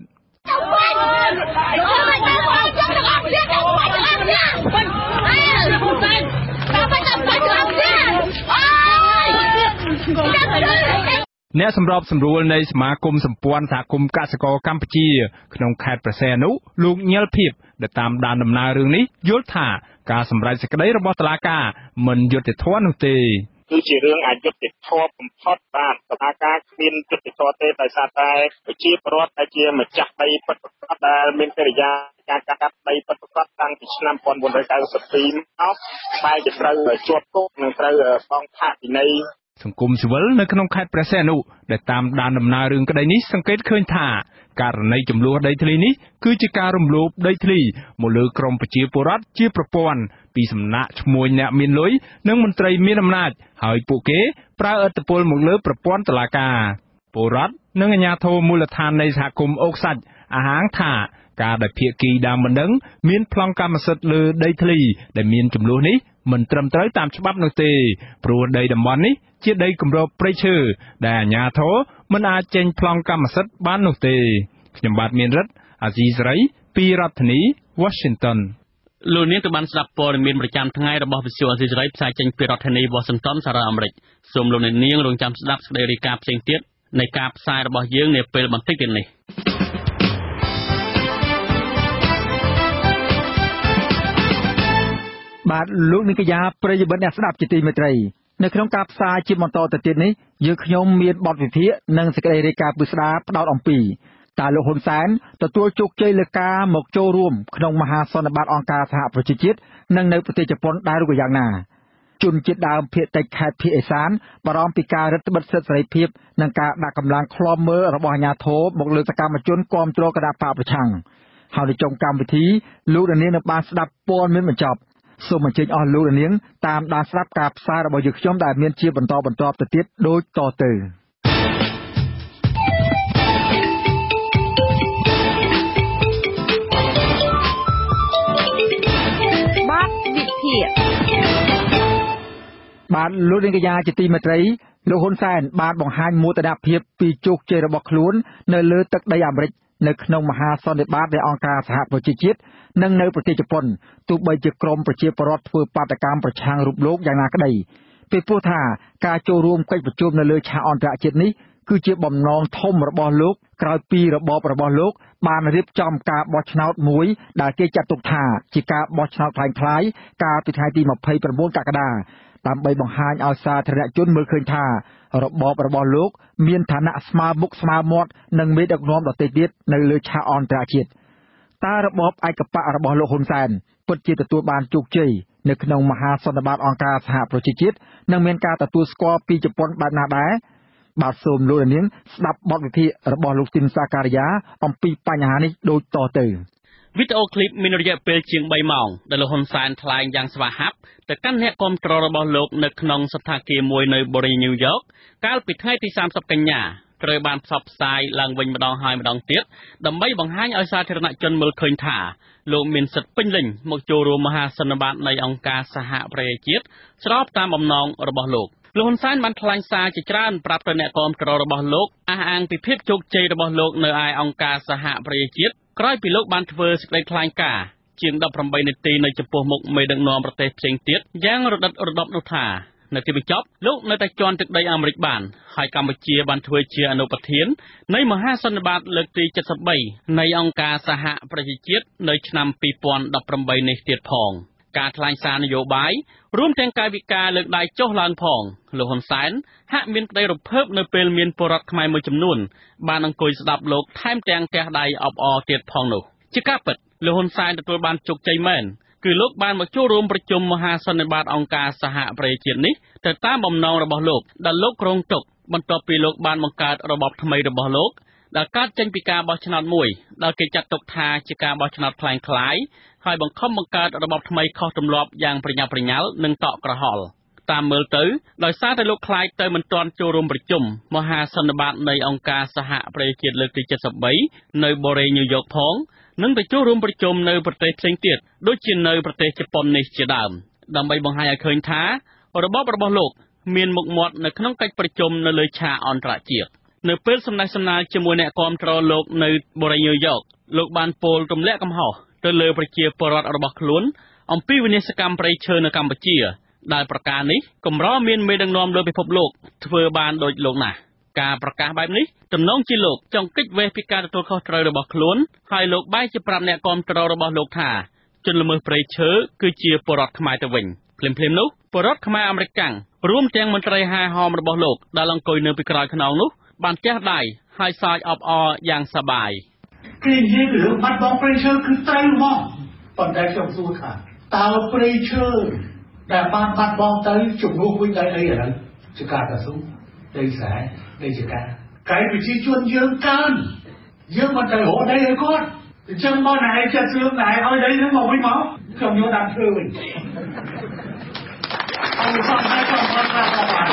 អ្នកសម្របសម្រួលនៃសមាគមសម្ព័ន្ធសហគមន៍កសិករកម្ពុជាក្នុងខេត្តព្រះសីហនុលោកញិលភៀបដែលតាមដានដំណើររឿងនេះយល់ថាការសម្រេចសេចក្តីរបស់តុលាការមិនយុត្តិធម៌នោះទេគឺជារឿងអយុត្តិធម៌បំផុតបាទតុលាការគ្មានយុត្តិធម៌ទេដោយសារតែប្រជាពលរដ្ឋដែលជាម្ចាស់ដីពិតប្រាកដដែលមានកិរិយាការកាត់ដីពិតប្រាកដតាំងពីឆ្នាំ1992មកបែរជាត្រូវជាប់គុកនិងត្រូវបង់ផាកពិន័យសង្គមស៊ីវិលនៅក្នុងខេត្តព្រះសីហនុដែលតាមដានដំណើររឿងក្តីនេះសង្កេតឃើញថាករណីចំនួនដីធ្លីនេះគឺជាការរំលោភដីធ្លីមកលើក្រុមប្រជាពលរដ្ឋជាប្រព័ន្ធពីសំណាក់ឈ្មួញអ្នកមានលុយនិងមន្ត្រីមានអំណាចហើយពួកគេប្រើឥទ្ធិពលមកលើប្រព័ន្ធតុលាការពលរដ្ឋនិងអាជ្ញាធរមូលដ្ឋាននៃសហគមន៍អូកសាច់អះអាងថាការដែលភាគីដើមបណ្ដឹងមានប្លង់កម្មសិទ្ធិលើដីធ្លីដែលមានចំនួននេះមិនត្រឹមត្រូវតាមច្បាប់នោះទេព្រោះដីតំបន់នេះជាដីគម្របព្រៃឈើដែលអាជ្ញាធរមិនអាចចេញប្លង់កម្មសិទ្ធិបាននោះទេខ្ញុំបាទមានរិទ្ធអាស៊ីសេរីពីរដ្ឋធានី Washington លោកនាងទៅបានស្ដាប់ព័ត៌មានប្រចាំថ្ងៃរបស់វិទ្យុអាស៊ីសេរីផ្សាយចេញពីរដ្ឋធានី Washington សហរដ្ឋអាមេរិកសូមលោកនាងរងចាំស្ដាប់សេចក្តីរាយការណ៍ផ្សេងទៀតនៃការផ្សាយរបស់យើងនាពេលបន្តិចទៀតនេះបាទលោកនាងកញ្ញាប្រិយមិត្តអ្នកស្ដាប់ជាទីមេត្រីនៅក្នុងការផ្សាយជាបន្តទៅទៀតនេះយើងខ្ញុំមានបទវិភាគនិងសេចក្តីរាយការណ៍ពិស្ដារផ្ដោតអំពីតើលោកហ៊ុនសែនទទួលជោគជ័យលើការមកចូលរួមក្នុងមហាសន្និបាតអង្គការសហប្រជាជាតិនិងនៅប្រទេសជប៉ុនដែរឬក៏យ៉ាងណាជនជាតិដើមភាគតិចខេត្តភាគឦសានបារម្ភពីការរឹតបន្តឹងសិទ្ធិសេរីភាពនិងការដាក់កម្លាំងឃ្លាំមើលរបស់អាជ្ញាធរមកលើសកម្មជនគាំទ្រគណបកប្រឆាំងហើយនៅចុងកម្មវិធីលោកនាងនឹងបានស្ដាប់ព័ត៌មានបញ្ចប់សូមអញ្ជើញអស់លោកនាងតាមដានស្ដាប់ការផ្សាយរបស់យើងខ្ញុំដែលមានជាបន្តទៅទៀតដូចតទៅបាទវិភាគបាទលោកនាងកញ្ញាជាទីមេត្រីលោកហ៊ុនសែនបានបង្ហាញមោទនភាពពីជោគជ័យរបស់ខ្លួននៅលើទឹកដីអាមេរិកនៅក្នុងមហាសន្និបាតនៃអង្គការសហប្រជាជាតិនិងនៅប្រទេសជប៉ុនទោះបីជាក្រមប្រជាពលរដ្ឋធ្វើបាតកម្មប្រឆាំងរូបលោកយ៉ាងណាក្តីពីព្រោះថាការចូលរួមកិច្ចប្រជុំនៅលើឆាកអន្តរជាតិនេះគឺជាបំណងធំរបស់លោកក្រោយពីរបបរបស់លោកបានរៀបចំការបោះឆ្នោតមួយដែលគេចាត់ទុកថាជាការបោះឆ្នោតคล้ายៗកាលពីថ្ងៃទី29កក្កដាដើម្បីបង្ហាញឲ្យសាធារណជនមើលឃើញថារបបរបស់លោកមានឋានៈស្មើមុខស្មើមាត់នឹងមេដឹកនាំដទៃទៀតនៅលើឆាកអន្តរជាតិតើរបបឯកបករបស់លោកហ៊ុនសែនពិតជាទទួលបានជោគជ័យនៅក្នុងមហាសន្និបាតអង្គការសហប្រជាជាតិនិងមានការទទួលស្គាល់ពីជប៉ុនបែបណាដែរបាទសូមលោកនាងស្ដាប់បទវិភាគរបស់លោកទីនសាការីយ៉ាអំពីបញ្ហានេះដូចតទៅវីដេអូឃ្លីបមានរយៈពេលជាង3ម៉ោងដែលលោកហ៊ុនសែនថ្លែងយ៉ាងស្វាហាប់ទៅកាន់អ្នកគាំទ្ររបស់លោកនៅក្នុងសណ្ឋាគារមួយនៅបូរីញូវយ៉កកាលពីថ្ងៃទី30កញ្ញាត្រូវបានផ្សព្វផ្សាយឡើងវិញម្ដងហើយម្ដងទៀតដើម្បីបង្ហាញឲ្យសាធារណជនមើលឃើញថាលោកមានសិទ្ធិពេញលេញមកចូលរួមមហាសន្និបាតនៃអង្គការសហប្រជាជាតិស្របតាមបំណងរបស់លោកហ៊ុនសែនបានថ្លែងសារជាច្រើនប្រាប់ទៅអ្នកគាំទ្ររបស់លោកអះអាងពីភាពជោគជ័យរបស់លោកនៅឯអង្គការសហប្រជាជាតិក្រោយពីលោកបានធ្វើសេចក្តីថ្លែងការណ៍ជាង18នាទីនៅចំពោះមុខមេដឹកនាំប្រទេសផ្សេងទៀតយ៉ាងរដិតរដប់នោះថានៅទីបញ្ចប់លោកនៅតែជន់ទឹកដីអាមេរិកបានហើយកម្ពុជាបានធ្វើជាអនុប្រធាននៃមហាសន្និបាតលើកទី73នៃអង្គការសហប្រជាជាតិនៅឆ្នាំ2018នេះទៀតផងការថ្លែងសារនយោបាយរួមទាំងកាយវិការលើកដៃចុះឡើងផងលោកហ៊ុនសែនហាក់មានក្តីរំភើបនៅពេលមានពលរដ្ឋខ្មែរមួយចំនួនបានអង្គុយស្ដាប់លោកថែមទាំងទះដៃអបអរទៀតផងនោះជាការពិតលោកហ៊ុនសែនទទួលបានជោគជ័យមែនគឺលោកបានមកចូលរួមប្រជុំមហាសន្និបាតអង្គការសហប្រជាជាតិនេះទៅតាមបំណងរបស់លោកដែលលោកគ្រងទុកបន្ទាប់ពីលោកបានបង្កើតរបបថ្មីរបស់លោកដែលកើតចេញពីការបោះឆ្នោតមួយដែលគេចាត់ទុកថាជាការបោះឆ្នោតคล้ายៗហើយបង្ខំបង្កើតរបបថ្មីខុសទម្លាប់យ៉ាងប្រញាប់ប្រញាល់និងតក់ក្រហល់តាមមើលទៅដោយសារតែលោកខ្លាយទៅមិនទាន់ចូលរួមប្រជុំមហាសន្និបាតនៃអង្គការសហប្រជាជាតិលើកទី73នៅបូរេញូវយ៉កផងនិងទៅចូលរួមប្រជុំនៅប្រទេសផ្សេងទៀតដូចជានៅប្រទេសជប៉ុននេះជាដើមដើម្បីបង្ហាញឲ្យឃើញថារបបរបស់លោកមានមុខមាត់នៅក្នុងកិច្ចប្រជុំនៅលើឆាកអន្តរជាតិនៅពេលសម្ដែងសម្ដាលជាមួយអ្នកគាំទ្រលោកនៅបូរេញូវយ៉កលោកបានពោលទម្លាក់កំហុសទៅលើប្រជាពលរដ្ឋរបស់ខ្លួនអំពីវិនាសកម្មព្រៃឈើនៅកម្ពុជាដែលប្រការនេះកម្រមានមេដឹកនាំលើពិភពលោកធ្វើបានដូចលោកណាស់ការប្រកាសបែបនេះទំនងជាលោកចង់គេចវេះពីការទទួលខុសត្រូវរបស់ខ្លួនហើយលោកបែរជាប្រាប់អ្នកគាំទ្ររបស់លោកថាជនល្មើសព្រៃឈើគឺជាពលរដ្ឋខ្មែរទៅវិញភ្លាមៗនោះពលរដ្ឋខ្មែរអាមេរិកកាំងរួមទាំងមន្ត្រីហាហមរបស់លោកដែលអង្គុយនៅពីក្រោយខ្នងនោះបានទះដៃហើយសើចអបអរយ៉ាងសប្បាយគេនិយាយពីរឿងបាត់បង់ព្រៃឈើគឺត្រូវហ្មងប៉ុន្តែខ្ញុំសួរថាតើព្រៃឈើដែលបានបាត់បង់ទៅជំនួសវិញដោយអីឥឡូវជាការតស៊ូដីស្រែដីចកាកែប្រជាជនយើងកើនយើងមិនទៅរកដីឲ្យគាត់អញ្ចឹងមកណែចិត្តរឿងណែឲ្យដីនឹងមកវិញមកខ្ញុំយកដាក់ធ្វើវិញអត់សំខាន់ខ្ញុំអត់ថាបាន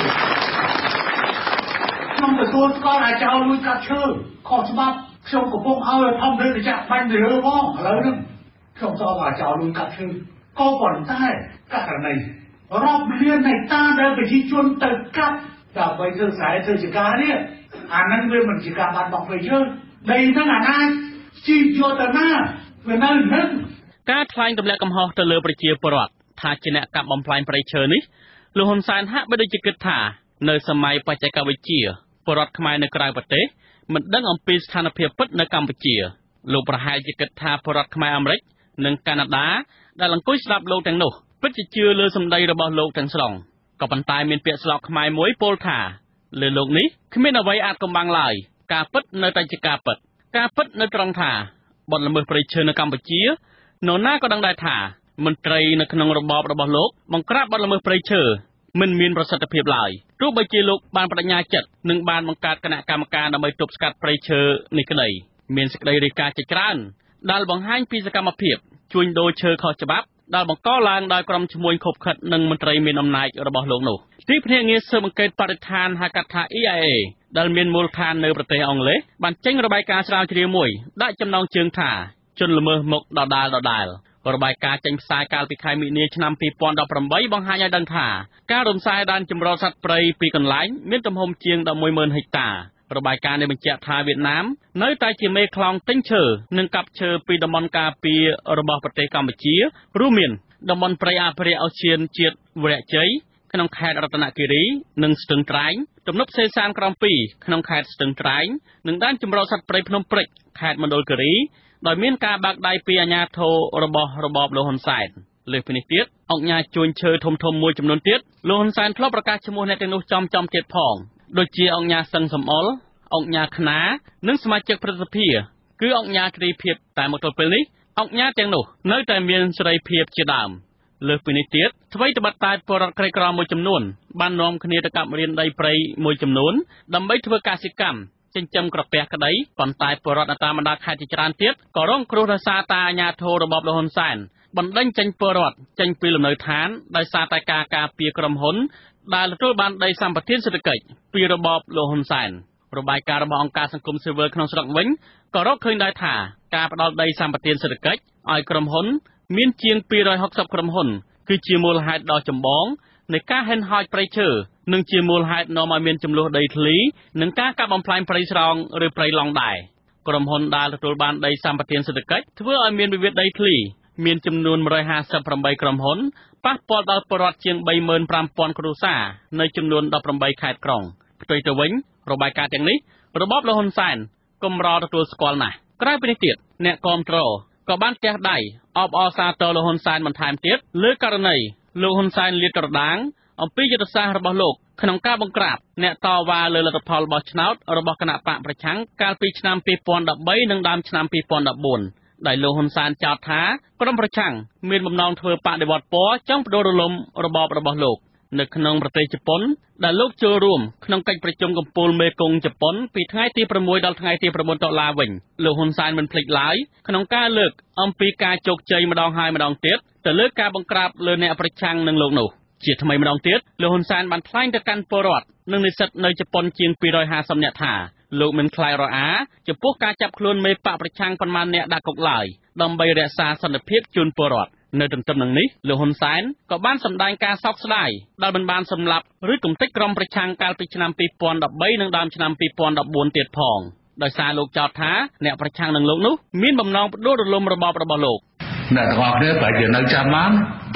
ខ្ញុំទទួលស្គាល់អាចោលលួចកាត់ឈើខុសច្បាប់ខ្ញុំកំពុងឲ្យធម្មរយៈបាញ់ទៅលើផងឥឡូវនេះខ្ញុំតបអាចោលលួចកាត់ឈើក៏ប៉ុន្តែករណីរាប់លានហិកតាដែលប្រជាជនទៅកាប់ដើម្បីធ្វើស្រែធ្វើចការនេះអានឹងវាមិនជាការបាត់បង់ព្រៃឈើដីហ្នឹងអាណាជីកយកទៅណាវានៅនឹងការថ្លែងទម្លាក់កំហុសទៅលើប្រជាពលរដ្ឋថាជាអ្នកកាប់បំផ្លាញព្រៃឈើនេះលោកហ៊ុនសែនហាក់បីដូចជាគិតថានៅសម័យបច្ចេកវិទ្យាពលរដ្ឋខ្មែរនៅក្រៅប្រទេសមិនដឹងអំពីស្ថានភាពពិតនៅកម្ពុជាលោកប្រហែលជាគិតថាពលរដ្ឋខ្មែរអាមេរិកនិងកាណាដាដែលអង្គុយស្ដាប់លោកទាំងនោះពិតជាជឿលើសម្ដីរបស់លោកទាំងស្រុងក៏ប៉ុន្តែមានពាក្យស្លោកខ្មែរមួយពោលថាលើលោកនេះគ្មានអ្វីអាចកំបាំងឡើយការពិតនៅតែជាការពិតការពិតនៅត្រង់ថាបទល្មើសព្រៃឈើនៅកម្ពុជានរណាក៏ដឹងដែរថាមន្ត្រីនៅក្នុងរបបរបស់លោកបង្ក្រាបបទល្មើសព្រៃឈើមិនមានប្រសិទ្ធភាពឡើយទោះបីជាលោកបានបដិញ្ញាចិត្តនិងបានបង្កើតគណៈកម្មការដើម្បីទប់ស្កាត់ព្រៃឈើនេះក្តីមានសេចក្តីរាយការណ៍ជាច្រើនដែលបង្ហាញពីសកម្មភាពជួញដូរឈើខុសច្បាប់ដែលបង្កឡើងដោយក្រុមឈ្មួញខុបខិតនិងមន្ត្រីមានអំណាចរបស់លោកនោះទីភ្នាក់ងារស៊ើបអង្កេតបរិស្ថានហៅកាត់ថា EIA ដែលមានមូលដ្ឋាននៅប្រទេសអង់គ្លេសបានចេញរបាយការណ៍ស្រាវជ្រាវមួយដាក់ចំណងជើងថាជនល្មើសមុខដដាលរបាយការណ៍ចេញផ្សាយកាលពីខែមីនាឆ្នាំ2018បង្ហាញឲ្យដឹងថាការរំសាយដែនជម្រកសត្វព្រៃពីកន្លែងមានទំហំជាង 110,000 ហិកតា របាយការណ៍នេះបញ្ជាក់ថាវៀតណាមនៅតែជាមេខ្លោងទិញឈើនិងកាប់ឈើពីតំបន់ការពាររបស់ប្រទេសកម្ពុជារួមមានតំបន់ព្រៃអភិរក្សអូសៀនជាតិវរៈជ័យក្នុងខេត្តរតនគិរីនិងស្ទឹងត្រែងទំនប់សេសានក្រំ2ក្នុងខេត្តស្ទឹងត្រែងនិងដែនជម្រកសត្វព្រៃភ្នំព្រេចខេត្តមណ្ឌលគិរីដោយមានការបាក់ដៃពីអាជ្ញាធររបស់របបលោកហ៊ុនសែនលើសពីនេះទៀតអង្គការជួញឈើធំៗមួយចំនួនទៀតលោកហ៊ុនសែនធ្លាប់ប្រកាសឈ្មោះអ្នកទាំងនោះចំទៀតផងដូចជាអង្គការសឹងសំអល់អង្គការខ្នានិងសមាជិកព្រឹទ្ធសភាគឺអង្គការគ្រីភាពតែមកទល់ពេលនេះអង្គការទាំងនោះនៅតែមានសេរីភាពជាដើមលើសពីនេះទៀតអ្វីត្បិតតែពលរដ្ឋក្រីក្រមួយចំនួនបាននាំគ្នាទៅកាប់រានដីព្រៃមួយចំនួនដើម្បីធ្វើកសិកម្មចិញ្ចឹមក្រពះក្តីប៉ុន្តែពលរដ្ឋនៅតាមបណ្ដាខេត្តជាច្រើនទៀតក៏រងគ្រោះដោយសារតែអាជ្ញាធររបបលោកហ៊ុនសែនបណ្ដេញចេញពលរដ្ឋចេញពីលំនៅឋានដោយសារតែការការពារក្រុមហ៊ុនដែលទទួលបានដីសម្បត្តិសេដ្ឋកិច្ចពីរបបលោកហ៊ុនសែនរបាយការណ៍របស់អង្គការសង្គមស៊ីវិលក្នុងស្រុកវិញក៏រកឃើញដែរថាការផ្ដល់ដីសម្បត្តិសេដ្ឋកិច្ចឲ្យក្រុមហ៊ុនមានជាង260ក្រុមហ៊ុនគឺជាមូលហេតុដ៏ចម្បងនៃការហិនហោចព្រៃឈើនិងជាមូលហេតុនាំឲ្យមានចំនួនដីធ្លីនិងការកាប់បំផ្លាញព្រៃស្រោងឬព្រៃឡង់ដែរក្រុមហ៊ុនដែលទទួលបានដីសម្បត្តិសេដ្ឋកិច្ចធ្វើឲ្យមានវិវាទដីធ្លីមានចំនួន158ក្រុមហ៊ុនប៉ះពាល់ដល់ពលរដ្ឋជាង 35,000 គ្រួសារនៅចំនួន18ខេត្តក្រុងផ្ទុយទៅវិញរបាយការណ៍ទាំងនេះរបបលោកហ៊ុនសែនកម្រទទួលស្គាល់ណាស់ក្រៅពីនេះទៀតអ្នកគាំទ្រក៏បានទះដៃអបអរសាទរលោកហ៊ុនសែនបន្ថែមទៀតលើករណីលោកហ៊ុនសែនលាតត្រដាងអំពីយុទ្ធសាស្ត្ររបស់លោកក្នុងការបង្ក្រាបអ្នកតវ៉ាលើលទ្ធផលបោះឆ្នោតរបស់គណៈបកប្រឆាំងកាលពីឆ្នាំ2013និងដើមឆ្នាំ2014ដែលលោកហ៊ុនសែនចោទថាក្រុមប្រឆាំងមានបំណងធ្វើបដិវត្តពណ៌ចង់ផ្ដួលរលំរបបរបស់លោកនៅក្នុងប្រទេសជប៉ុនដែលលោកចូលរួមក្នុងកិច្ចប្រជុំកំពូលមេគង្គជប៉ុនពីថ្ងៃទី6ដល់ថ្ងៃទី9តុលាវិញលោកហ៊ុនសែនមិនភ្លេចឡើយក្នុងការលើកអំពីការជោគជ័យម្ដងហើយម្ដងទៀតទៅលើការបង្ក្រាបលើអ្នកប្រឆាំងនឹងលោកនោះជាថ្មីម្ដងទៀតលោកហ៊ុនសែនបានថ្លែងទៅកាន់ពលរដ្ឋនិងនិស្សិតនៅជប៉ុនជាង250នាក់ថាលោកមិនខ្លាចរអាចំពោះការចាប់ខ្លួនមេបកប្រឆាំងប៉ុន្មានអ្នកដាក់គុកឡើយដើម្បីរក្សាសន្តិភាពជូនពលរដ្ឋនៅទន្ទឹមនឹងនេះលោកហ៊ុនសែនក៏បានសម្ដែងការសោកស្ដាយដែលមិនបានសម្លាប់ឬគំទេចក្រុមប្រឆាំងកាលពីឆ្នាំ2013និងដើមឆ្នាំ2014ទៀតផងដោយសារលោកចោទថាអ្នកប្រឆាំងនឹងលោកនោះមានបំណងផ្ដួលរលំរបបរបស់លោកអ្នកទាំងអស់គ្នាប្រហែលជានៅចាំបាន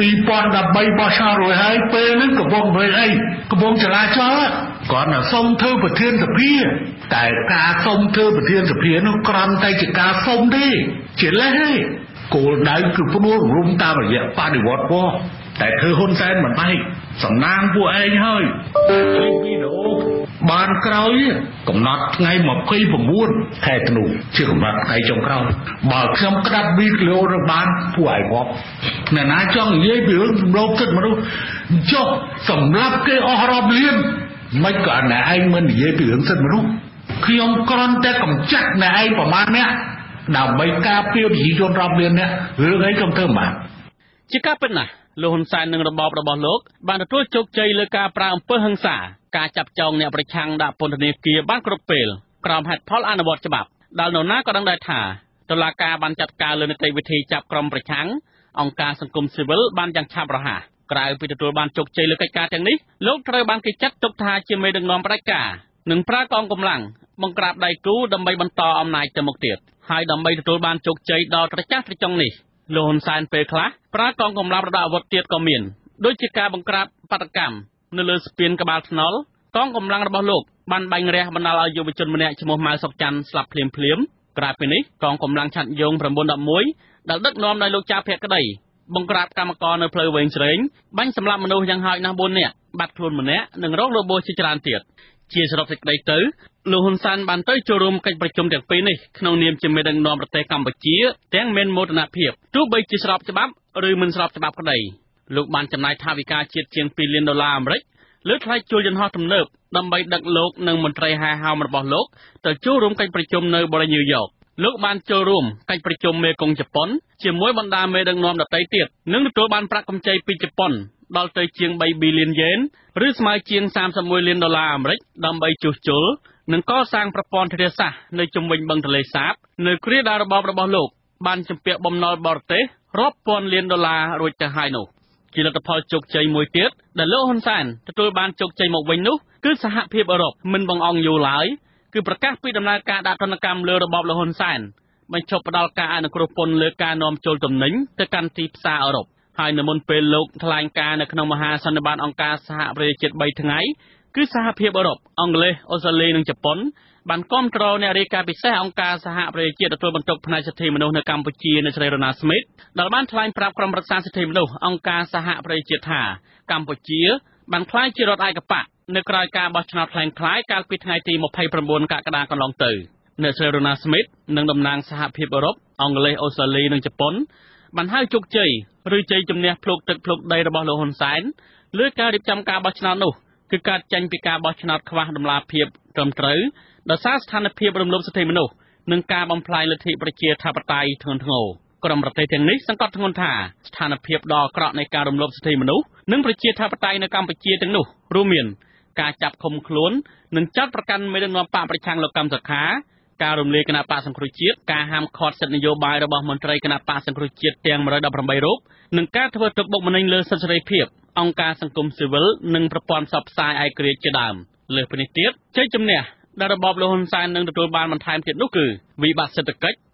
2013បោះឆ្នោតរួចហើយពេលហ្នឹងកំពុងធ្វើអីកំពុងចលាចលគាត់នៅសុំធ្វើប្រធានសភាតែការសុំធ្វើប្រធានសភានោះគ្រាន់តែជាការសុំទេជាលេសទេគោលដៅគឺផ្ដួលរំតាមរយៈបដិវត្តពណ៌តែធ្វើហ៊ុនសែនមិនបែកសំណាងពួកឯងហើយវីដេអូបានក្រោយកំណត់ថ្ងៃ29ខែធ្នូជាកំណត់ថ្ងៃចុងក្រោយបើខ្ញុំក្តាប់វីដេអូនឹងបានពួកឯងមកអ្នកណាចង់និយាយពីរឿងសម្លុបទឹកមនុស្សចុះសម្រាប់គេអស់រាប់លានមិនក៏អ្នកឯងមិននិយាយពីរឿងសិទ្ធិមនុស្សខ្ញុំគ្រាន់តែកំចាត់អ្នកឯងប្រមាណនេះដើម្បីការពារប្រជាជនរាប់លានអ្នករឿងអីខ្ញុំធ្វើមិនបានជាការពិតណាស់លោកហ៊ុនសែននិងរបបរបស់លោកបានទទួលជោគជ័យលើការប្រើអំពើហិង្សាការចាប់ចងអ្នកប្រឆាំងដាក់ពន្ធនាគារបានគ្រប់ពេលក្រោមហេតុផលអនុវត្តច្បាប់ដែលនរណាក៏ដឹងដែរថាតុលាការបានចាត់ការលើនីតិវិធីចាប់ក្រុមប្រឆាំងអង្គការសង្គមស៊ីវិលបានយ៉ាងឆាប់រហ័សក្រៅពីទទួលបានជោគជ័យលើកិច្ចការទាំងនេះលោកត្រូវបានគេចាត់ទុកថាជាមេដឹកនាំផ្ដាច់ការនិងប្រើកងកម្លាំងបង្ក្រាបដៃគូដើម្បីបន្តអំណាចទៅមុខទៀតហើយដើម្បីទទួលបានជោគជ័យដល់ត្រចះត្រចង់នេះលោកហ៊ុនសែនពេលខ្លះប្រើកងកម្លាំងរដាអាវុធទៀតក៏មានដូចជាការបង្ក្រាបបាតកម្មនៅលើស្ពានក្បាលថ្នល់កងកម្លាំងរបស់លោកបានបាញ់រះបណ្ដាលឲ្យយុវជនម្នាក់ឈ្មោះម៉ៅសុកច័ន្ទស្លាប់ភ្លាមក្រៅពីនេះកងកម្លាំងឆ័ត្រយង911ដែលដឹកនាំដោយលោកចាភក្តីបង្ក្រាបកម្មករនៅផ្លូវវែងស្រេងបាញ់សម្លាប់មនុស្សយ៉ាងហោចណាស់4នាក់បាត់ខ្លួនម្នាក់និងរងរបួសជាច្រើនទៀតជាសរុបសេចក្តីទៅលោកហ៊ុនសែនបានទៅចូលរួមកិច្ចប្រជុំទាំងពីរនេះក្នុងនាមជាមេដឹកនាំប្រទេសកម្ពុជាទាំងមានមោទនភាពទោះបីជាស្របច្បាប់ឬមិនស្របច្បាប់ក្តីលោកបានចំណាយថវិកាជាតិជាង$2លានអាមេរិកលើថ្លៃជួលយន្តហោះទំនើបដើម្បីដឹកលោកនិងមន្ត្រីហែហោមរបស់លោកទៅចូលរួមកិច្ចប្រជុំនៅបរិយាញូវយ៉កលោកបានចូលរួមកិច្ចប្រជុំមេគង្គជប៉ុនជាមួយបណ្ដាមេដឹកនាំដទៃទៀតនិងទទួលបានប្រាក់កម្ចីពីជប៉ុនដល់ទៅជាង$3 ប៊ីលានឬស្មើជាង$31 លានអាមេរិកដើម្បីជួសជុលនិងកសាងប្រព័ន្ធធារាសាស្ត្រនៅជុំវិញបឹងទន្លេសាបនៅគ្រាដែលរបបរបស់លោកបានជំពាក់បំណុលបរទេសរាប់ពាន់លាន$រួចទៅហើយនោះជាលទ្ធផលជោគជ័យមួយទៀតដែលលោកហ៊ុនសែនទទួលបានជោគជ័យមកវិញនោះគឺសហភាពអឺរ៉ុបមិនបង្អង់យូរឡើយគឺប្រកាសពីដំណើរការដាក់ទណ្ឌកម្មលើរបបលោកហ៊ុនសែនបញ្ឈប់ផ្ដល់ការអនុគ្រោះពន្ធលើការនាំចូលទំនិញទៅកាន់ទីផ្សារអឺរ៉ុបហើយនៅមុនពេលលោកថ្លែងការណ៍នៅក្នុងមហាសន្និបាតអង្គការសហប្រជាជាតិ3ថ្ងៃគឺសហភាពអឺរ៉ុបអង់គ្លេសអូស្ត្រាលីនិងជប៉ុនបានគាំទ្រអ្នករាយការណ៍ពិសេសអង្គការសហប្រជាជាតិទទួលបន្ទុកផ្នែកសិទ្ធិមនុស្សនៅកម្ពុជានៅស្រីរណាស្មីតដែលបានថ្លែងប្រាប់ក្រុមប្រឹក្សាសិទ្ធិមនុស្សអង្គការសហប្រជាជាតិថាកម្ពុជាបានក្លាយជារដ្ឋឯកបកនៅក្រៅការបោះឆ្នោតคล้ายៗកាលពីថ្ងៃទី29កក្កដាកន្លងទៅអ្នកស្រីរណាស្មីតនិងតំណាងសហភាពអឺរ៉ុបអង់គ្លេសអូស្ត្រាលីនិងជប៉ុនបានហៅជោគជ័យឬជ័យជំនះភ្លុកទឹកភ្លុកដីរបស់លោកហ៊ុនសែនលើការរៀបចំការបោះឆ្នោតនោះគឺកើតចេញពីការបោះឆ្នោតខ្វះដំណាភាពត្រឹមត្រូវដោយសារស្ថានភាពរំលោភសិទ្ធិមនុស្សនិងការបំផ្លាញលទ្ធិប្រជាធិបតេយ្យធ្ងន់ធ្ងរក្រុមប្រទេសទាំងនេះសង្កត់ធ្ងន់ថាស្ថានភាពដ៏អាក្រក់នៃការរំលោភសិទ្ធិមនុស្សនិងប្រជាធិបតេយ្យនៅកម្ពុជាទាំងនោះរួមមានការចាប់ឃុំខ្លួននិងចាត់ប្រកាន់មេដឹកនាំបកប្រឆាំងលោកកឹមសុខាការរំលាយគណៈបកសង្គ្រោះជាតិការហាមឃាត់សិទ្ធិនយោបាយរបស់មន្ត្រីគណៈបកសង្គ្រោះជាតិទាំង118រូបនិងការធ្វើទុកបុកម្នេញលើសិទ្ធិសេរីភាពអង្គការសង្គមស៊ីវិលនិងប្រព័ន្ធផ្សព្វផ្សាយឯករាជ្យជាដើមលើសពីនេះទៀតជ័យជំនះដែលរបបលោកហ៊ុនសែននឹងទទួលបានបន្ថែមទៀតនោះគឺវិបត្តិសេដ្ឋកិច្ច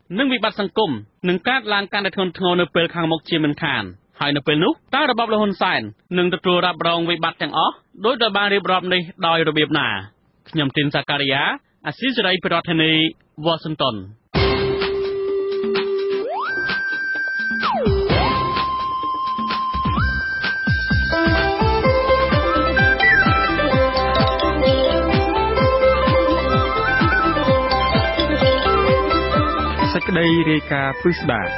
និងវិបត្តិសង្គមនឹងកើតឡើងកាន់តែធ្ងន់ធ្ងរនៅពេលខាងមុខជាមិនខានហើយនៅពេលនោះតើរបបលហ៊ុនសែននឹងទទួលរ៉ាប់រងវិបត្តិទាំងអស់ដោយដែលបានរៀបរាប់នេះដោយរបៀបណាខ្ញុំទីនសាការីយ៉ាអាស៊ីសេរីប្រធានាធិបតីវ៉ាស៊ីនតោនសេចក្តីរាយការណ៍ពិស្ដា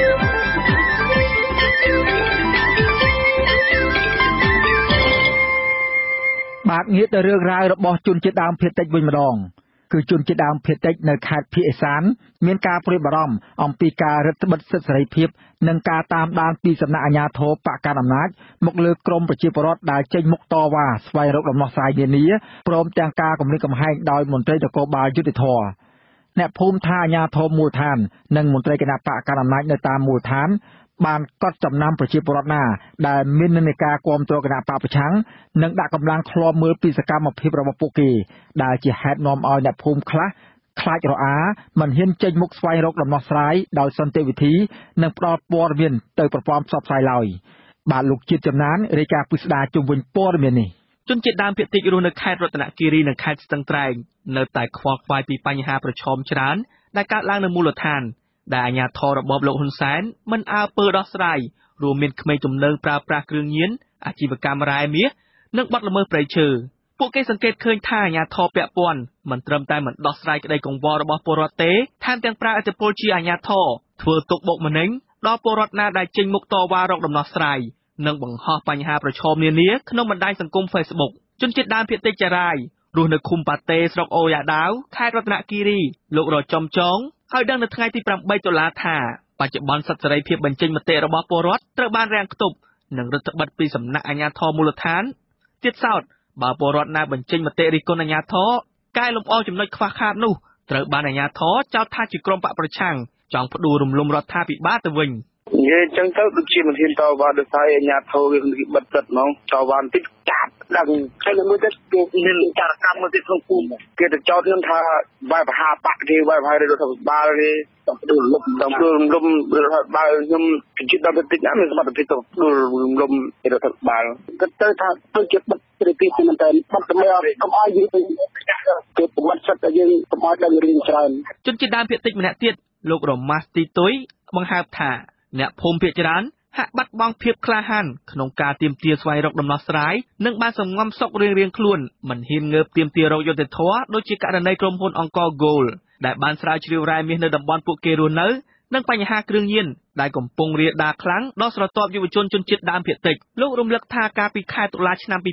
បាទងាកទៅរឿងរ៉ាវរបស់ជនជាតិដើមភាគតិចវិញម្ដងគឺជនជាតិដើមភាគតិចនៅខេត្តភៀកអេសានមានការព្រួយបារម្ភអំពីការរឹតបន្តឹងសិទ្ធិសេរីភាពនិងការតាមដានពីសំណាក់អាជ្ញាធរបកកណ្ដាលអំណាចមកលើក្រមប្រជាពលរដ្ឋដែលចេញមុខតវ៉ាស្វែងរកដំណោះស្រាយនានាព្រមទាំងការគំរាមកំហែងដោយមន្ត្រីនគរបាលយុត្តិធម៌អ្នកភូមិថាអាជ្ញាធរមូលដ្ឋាននិងមន្ត្រីគណៈបកកណ្ដាលអំណាចនៅតាមមូលដ្ឋានបានកត់ចំណាំប្រជាពលរដ្ឋណាដែលមាននិន្នាការគាំទ្រគណៈបកប្រឆាំងនិងដាក់កម្លាំងឃ្លាំមើលពីសកម្មភាពរបស់ពួកគេដែលជាហេតុនាំឲ្យអ្នកភូមិខ្លះខ្លាចរអាមិនហ៊ានចេញមុខស្វែងរកដំណោះស្រាយដោយសន្តិវិធីនិងផ្ដល់ព័ត៌មានទៅប្រព័ន្ធផ្សព្វផ្សាយឡើយបាទលោកជាតិចំណានរាយការណ៍ពិស្ដារជុំវិញព័ត៌មាននេះជនជាតិដើមភាគតិចរស់នៅខេត្តរតនគិរីនិងខេត្តស្ទឹងត្រែងនៅតែខ្វល់ខ្វាយពីបញ្ហាប្រឈមច្រើនដែលកើតឡើងនៅមូលដ្ឋានដែលអាជ្ញាធររបបលោកហ៊ុនសែនមិនអើពើដោះស្រាយរួមមានក្មេងទំនើងប្រើប្រាស់គ្រឿងញៀនអាជីវកម្មរ៉ែមាសនិងបទល្មើសព្រៃឈើពួកគេសង្កេតឃើញថាអាជ្ញាធរពាក់ព័ន្ធមិនត្រឹមតែមិនដោះស្រាយក្តីកង្វល់របស់ពលរដ្ឋទេថែមទាំងប្រើឥទ្ធិពលជាអាជ្ញាធរធ្វើទុកបុកម្នេញដល់ពលរដ្ឋណាដែលចេញមុខតវ៉ារកដំណោះស្រាយនិងបង្ហោះបញ្ហាប្រឈមនានាក្នុងបណ្ដាញសង្គម Facebook ជនជាតិដើមភាគតិចចារាយរស់នៅឃុំប៉ាតេស្រុកអូយ៉ាដាវខេត្តរតនគិរីលោករចំចងហើយដឹងនៅថ្ងៃទី8តុលាថាបច្ចុប្បន្នសិទ្ធិសេរីភាពបញ្ចេញមតិរបស់ពលរដ្ឋត្រូវបានរាំងខ្ទប់និងរឹតបន្តឹងពីសំណាក់អាជ្ញាធរមូលដ្ឋានទៀតសោតបើពលរដ្ឋណាបញ្ចេញមតិរិះគន់អាជ្ញាធរកែលម្អចំណុចខ្វះខាតនោះត្រូវបានអាជ្ញាធរចោទថាជាក្រុមបកប្រឆាំងចង់ផ្ដួលរំលំរដ្ឋាភិបាលទៅវិញនិយាយចឹងទៅដូចជាមិនហ៊ានតវ៉ាដោយសារអាជ្ញាធរវាបិទទឹកហ្មងតវ៉ាបន្តិចចាត់ដឹងហើយមួយទៀតគេមានការកម្មមួយទៀតក្នុងភូមិគេទៅចោទខ្ញុំថាវាយប្រហារបកគេវាយប្រហាររដ្ឋាភិបាលគេต้องផ្ដួលរំលំរដ្ឋាភិបាលខ្ញុំជិតដល់បន្តិចណាមានសមត្ថភាពទៅផ្ដួលរំលំរដ្ឋាភិបាលគិតទៅថាទៅជាបិទសេរីភាពមែនតើបាត់សម្រាប់កុំឲ្យយើងគេប្រមាថសិទ្ធិឲ្យយើងកុំឲ្យដឹងរឿងច្រើនជនជាតិដើមភាគតិចម្នាក់ទៀតលោករម៉ាស់ទីទុយបង្ហើបថាអ្នកភូមិភាគច្រើនហាក់បាត់បង់ភាពក្លាហានក្នុងការទាមទារស្វែងរកដំណោះស្រាយនិងបានសង្ងំសុករៀងៗខ្លួនមិនហ៊ានងើបទាមទាររកយុត្តិធម៌ដូចជាករណីក្រុមហ៊ុនអង្គរ Gold ដែលបានស្រាវជ្រាវរ៉ែមាសនៅតំបន់ពួកគេរស់នៅនិងបញ្ហាគ្រឿងញៀនដែលកំពុងរាលដាលខ្លាំងដល់ស្រទាប់យុវជនជនជាតិដើមភាគតិចលោករំលឹកថាកាលពីខែតុលាឆ្នាំ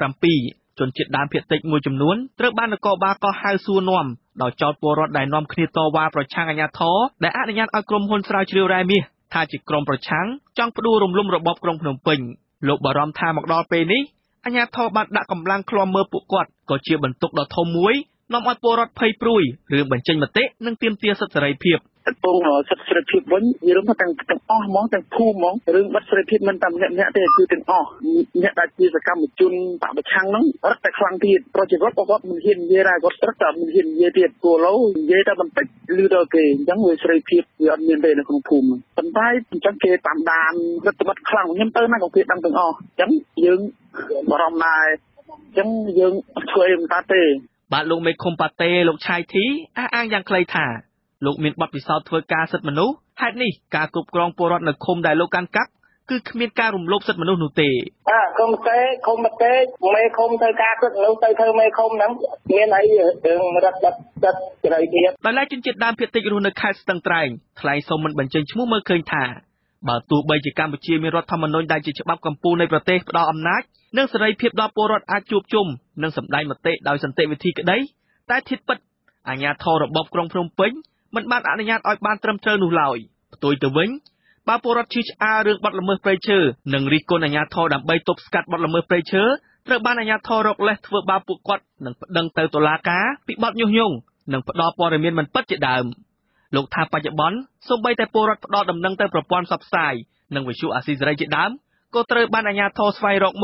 2017ជនជាតិដើមភាគតិចមួយចំនួនត្រូវបាននគរបាលកោះហៅសួរនាំដោយចោទពលរដ្ឋដែលនាំគ្នាតវ៉ាប្រឆាំងអាជ្ញាធរដែលអនុញ្ញាតឲ្យក្រុមហ៊ុនស្រាវជ្រាវរ៉ែមាសថាជាក្រុមប្រឆាំងចង់ផ្ដួលរំលំរបបក្រុងភ្នំពេញលោកបារម្ភថាមកដល់ពេលនេះអាជ្ញាធរបានដាក់កម្លាំងឃ្លាំមើលពួកគាត់ក៏ជាបន្ទុកដ៏ធំមួយនាំឲ្យពលរដ្ឋភ័យព្រួយរឿងបញ្ចេញមតិនិងទាមទារសិទ្ធិសេរីភាពពងសិទ្ធិសេរីភាពវិញនិយាយរួមទាំងអស់ហ្មងទាំងភូមិហ្មងរឿងបាត់សេរីភាពមិនតែម្នាក់ទេគឺទាំងអស់អ្នកដែលជាសកម្មជនបកប្រឆាំងហ្នឹងរឹតតែខ្លាំងទៀតប្រជាពលរដ្ឋគាត់មិនហ៊ាននិយាយដែរគាត់រឹតតែមិនហ៊ាននិយាយទៀតគួរលោនិយាយតែបន្តិចលឺដល់គេអញ្ចឹងវាសេរីភាពវាអត់មានទេនៅក្នុងភូមិប៉ុន្តែអញ្ចឹងគេតាមដានរដ្ឋបတ်ខ្លាំងខ្ញុំទៅណាក៏គេដឹងទាំងអស់អញ្ចឹងយើងបារម្ភដែរអញ្ចឹងយើងធ្វើអីមិនតាទេបាទលោកមេឃុំប៉ាតេលោកឆៃធីអះអាងយ៉ាងខ្លីថាលោកមានបទពិសោធន៍ធ្វើការសិទ្ធិមនុស្សហេតុនេះការគ្រប់គ្រងពលរដ្ឋនៅឃុំដែលលោកកាន់កាប់គឺគ្មានការរំលោភសិទ្ធិមនុស្សនោះទេឃុំមេឃុំធ្វើការសិទ្ធិមនុស្សទៅធ្វើមេឃុំហ្នឹងមានអីរឿងរដ្ឋបတ်សិទ្ធិសេរីភាពដោយឡែកជនជាតិដើមភាគតិចរស់នៅខេត្តស្ទឹងត្រែងថ្លែងសូមមិនបញ្ចេញឈ្មោះមើលឃើញថាបើទោះបីជាកម្ពុជាមានរដ្ឋធម្មនុញ្ញដែលជាច្បាប់កម្ពុជានៃប្រទេសផ្ដល់អំណាចនិងសេរីភាពដល់ពលរដ្ឋអាចជួបជុំនិងសម្ដែងមតិដោយសន្តិវិធីក្តីតែធៀបពិតអាជ្ញាធររបបក្រុងភ្នំពេញមិនបានអនុញ្ញាតឲ្យបានត្រឹមត្រូវនោះឡើយផ្ទុយទៅវិញបើពលរដ្ឋឈឺឆ្អាលរឿងបទល្មើសព្រៃឈើនិងរិះគន់អាជ្ញាធរដើម្បីទប់ស្កាត់បទល្មើសព្រៃឈើត្រូវបានអាជ្ញាធររកលេសធ្វើបាបពួកគាត់និងប្តឹងទៅតុលាការពីបទញុះញង់និងផ្ដល់ព័ត៌មានមិនពិតជាដើមលោកថាបច្ចុប្បន្នសូម្បីតែពលរដ្ឋផ្ដល់ដំណឹងទៅប្រព័ន្ធផ្សព្វផ្សាយនិងវិទ្យុអាស៊ីសេរីជាដើមក៏ត្រូវបានអាជ្ញាធរស្វែងរកមុខ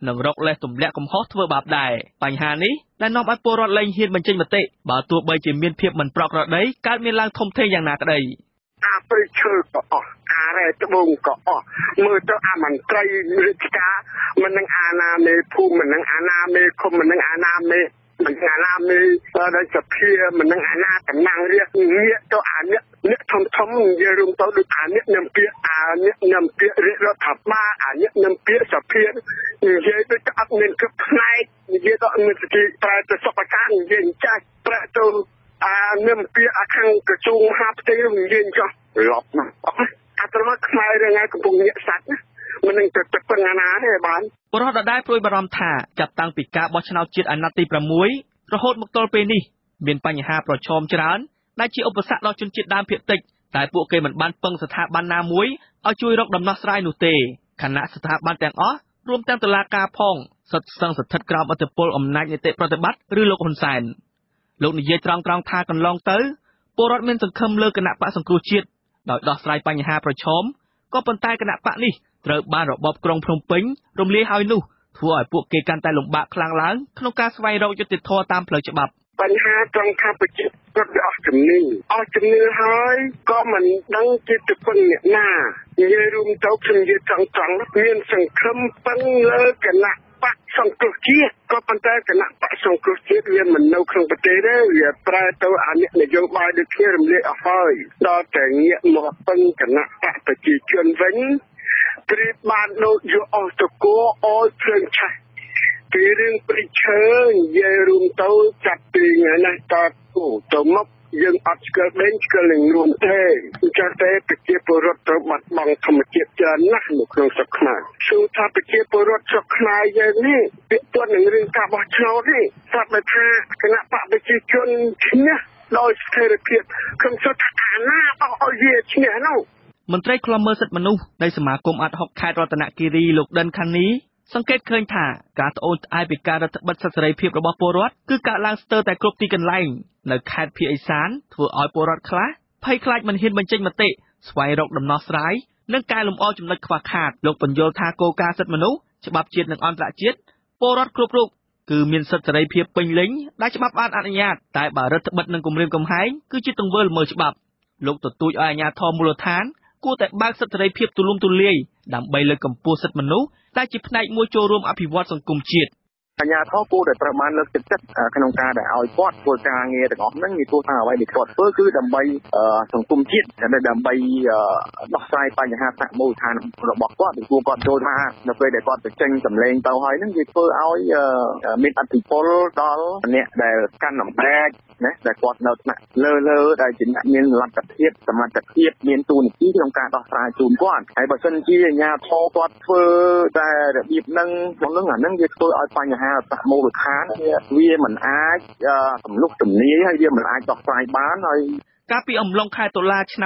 នឹងរកលេសទម្លាក់កំហុសធ្វើបាបដែរបញ្ហានេះដែលនាំឲ្យពលរដ្ឋលែងហ៊ានបញ្ចេញមតិបើទោះបីជាមានភាពមិនប្រក្រតីកើតមានឡើងធំធេងយ៉ាងណាក្តីអាព្រៃឈើក៏អស់អារ៉ែត្បូងក៏អស់មើលទៅអាមន្ត្រីរាជការមិននឹងអាណាមេភូមិមិននឹងអាណាមេឃុំមិននឹងអាណាមេមិនអាណាមេដល់សភាមិននឹងអាណាតំណាងរាស្ត្រងាកទៅអាអ្នកធំនិយាយរួមទៅដូចអាអ្នកនាំពាក្យរាជរដ្ឋាភិបាលអាអ្នកនាំពាក្យសភានិយាយដូចអត់មានគិតផ្នែកនិយាយទៅមានស្ទីប្រែទៅសុខការនិយាយចាស់ប្រែទៅនាំពាក្យខាងក្រសួងមហាផ្ទៃនិយាយចោះលប់ណាស់អាត្រឹមខ្មែររឿងឯងកំពុងញាក់សាច់ណាមិននឹងទៅប៉ុណ្ណាទេបានបរិបទដដែលព្រួយបារម្ភថាចាប់តាំងពីការបោះឆ្នោតជាតិអាណត្តិទី6រហូតមកទល់ពេលនេះមានបញ្ហាប្រឈមច្រើនដែលជាឧបសគ្គដល់ជនជាតិដើមភាគតិចតែពួកគេមិនបានពឹងស្ថាប័នណាមួយឲ្យជួយរកដំណោះស្រាយនោះទេខណៈស្ថាប័នទាំងអស់រួមទាំងតុលាការផងសុទ្ធសឹងស្ថិតក្រោមឥទ្ធិពលអំណាចនីតិប្រតិបត្តិឬលោកហ៊ុនសែនលោកនិយាយត្រង់ថាកន្លងទៅពលរដ្ឋមានសង្ឃឹមលើគណៈបកសង្គ្រោះជាតិដោយដោះស្រាយបញ្ហាប្រឈមក៏ប៉ុន្តែគណៈបកនេះត្រូវបានរបបក្រុងភ្នំពេញរំលាយហើយនោះធ្វើឲ្យពួកគេកាន់តែលំបាកខ្លាំងឡើងក្នុងការស្វែងរកយុត្តិធម៌តាមផ្លូវច្បាប់បញ្ហាត្រង់ថាប្រជាជនអស់ជំនឿហើយក៏មិនដឹងជាទៅពឹងអ្នកណានិយាយរួមទៅខ្ញុំនិយាយត្រង់មានសង្ឃឹមពឹងលើគណៈបកសង្គ្រោះជាតិក៏ប៉ុន្តែគណៈបកសង្គ្រោះជាតិវាមិននៅក្នុងប្រទេសទេវាប្រែទៅអាអ្នកនយោបាយដូចគ្នារំលាយអស់ហើយដល់តែងាកមកពឹងគណៈបកប្រជាជនវិញព្រៀបបានដូចយកអស់តកោអោយភ្លើងឆេះពីរឿងព្រៃឈើនិយាយរួមទៅចាប់ពីថ្ងៃនេះតទៅមកយើងអត់ស្គាល់ដេញស្គាល់នឹងរួមទេអញ្ចឹងទេប្រជាពលរដ្ឋត្រូវបាត់បង់ធម្មជាតិច្រើនណាស់នៅក្នុងស្រុកខ្មែរશુંថាប្រជាពលរដ្ឋស្រុកខ្មែរយើងនេះពាក់ព័ន្ធនឹងរឿងការបោះឆ្នោតនេះស្រាប់តែថាគណៈបកប្រជាជនឈ្នះដោយស្ថិរភាពខ្ញុំសួរថាអាណាបោះឲ្យវាឈ្នះនោះមន្ត្រីឃ្លាំមើលសិទ្ធិមនុស្សនៃសមាគមអាត់ហុកខេត្តរតនគិរីលោកដិនខានីសង្កេតឃើញថាការត្អូញត្អែរពីការរដ្ឋបិទសិទ្ធិសេរីភាពរបស់ពលរដ្ឋគឺកើតឡើងស្ទើរតែគ្រប់ទីកន្លែងនៅខេត្តភាគឦសានធ្វើឲ្យពលរដ្ឋខ្លះភ័យខ្លាចមិនហ៊ានបញ្ចេញមតិស្វែងរកដំណោះស្រាយនិងកែលម្អចំណុចខ្វះខាតលោកបញ្យល់ថាគោលការណ៍សិទ្ធិមនុស្សច្បាប់ជាតិនិងអន្តរជាតិពលរដ្ឋគ្រប់រូបគឺមានសិទ្ធិសេរីភាពពេញលេញដែលច្បាប់បានអនុញ្ញាតតែបើរដ្ឋបិទនិងគំរាមកំហែងគឺជាទង្វើល្មើសច្បាប់លោកទទូចឲ្យអាជ្ញាធរមូលដ្ឋានគួរតែបើកសិទ្ធិសេរីភាពទូលំទូលាយដើម្បីលើកកម្ពស់សិទ្ធិមនុស្សដែលជាផ្នែកមួយចូលរួមអភិវឌ្ឍសង្គមជាតិអាជ្ញាធរគួរតែត្រូវបានលើកទឹកចិត្តក្នុងការដែលឲ្យគាត់ធ្វើការងារទាំងអស់ហ្នឹងវាគួរថាអ្វីដែលគាត់ធ្វើគឺដើម្បីសង្គមជាតិដើម្បីដោះស្រាយបញ្ហាសាកមូលដ្ឋានរបស់គាត់ពីព្រោះគាត់ចូលថានៅពេលដែលគាត់ទៅចេញសម្លេងទៅហើយហ្នឹងវាធ្វើឲ្យមានអធិពលដល់អ្នកដែលកាន់អំណាចណាដែលគាត់នៅថ្នាក់លើដែលជាអ្នកមានលទ្ធភាពសមត្ថភាពមានទូនាទីក្នុងការដោះស្រាយជូនគាត់ហើយបើសិនជាអាជ្ញាធរគាត់ធ្វើតែរបៀបហ្នឹងអាហ្នឹងវាធ្វើឲ្យបញ្ហាសាកមូលដ្ឋានវាមិនអាចទំនុកទំនាយហើយវាមិនអាចដោះស្រាយបានហើយកាលពីអំឡុងខែតុលាឆ្នាំ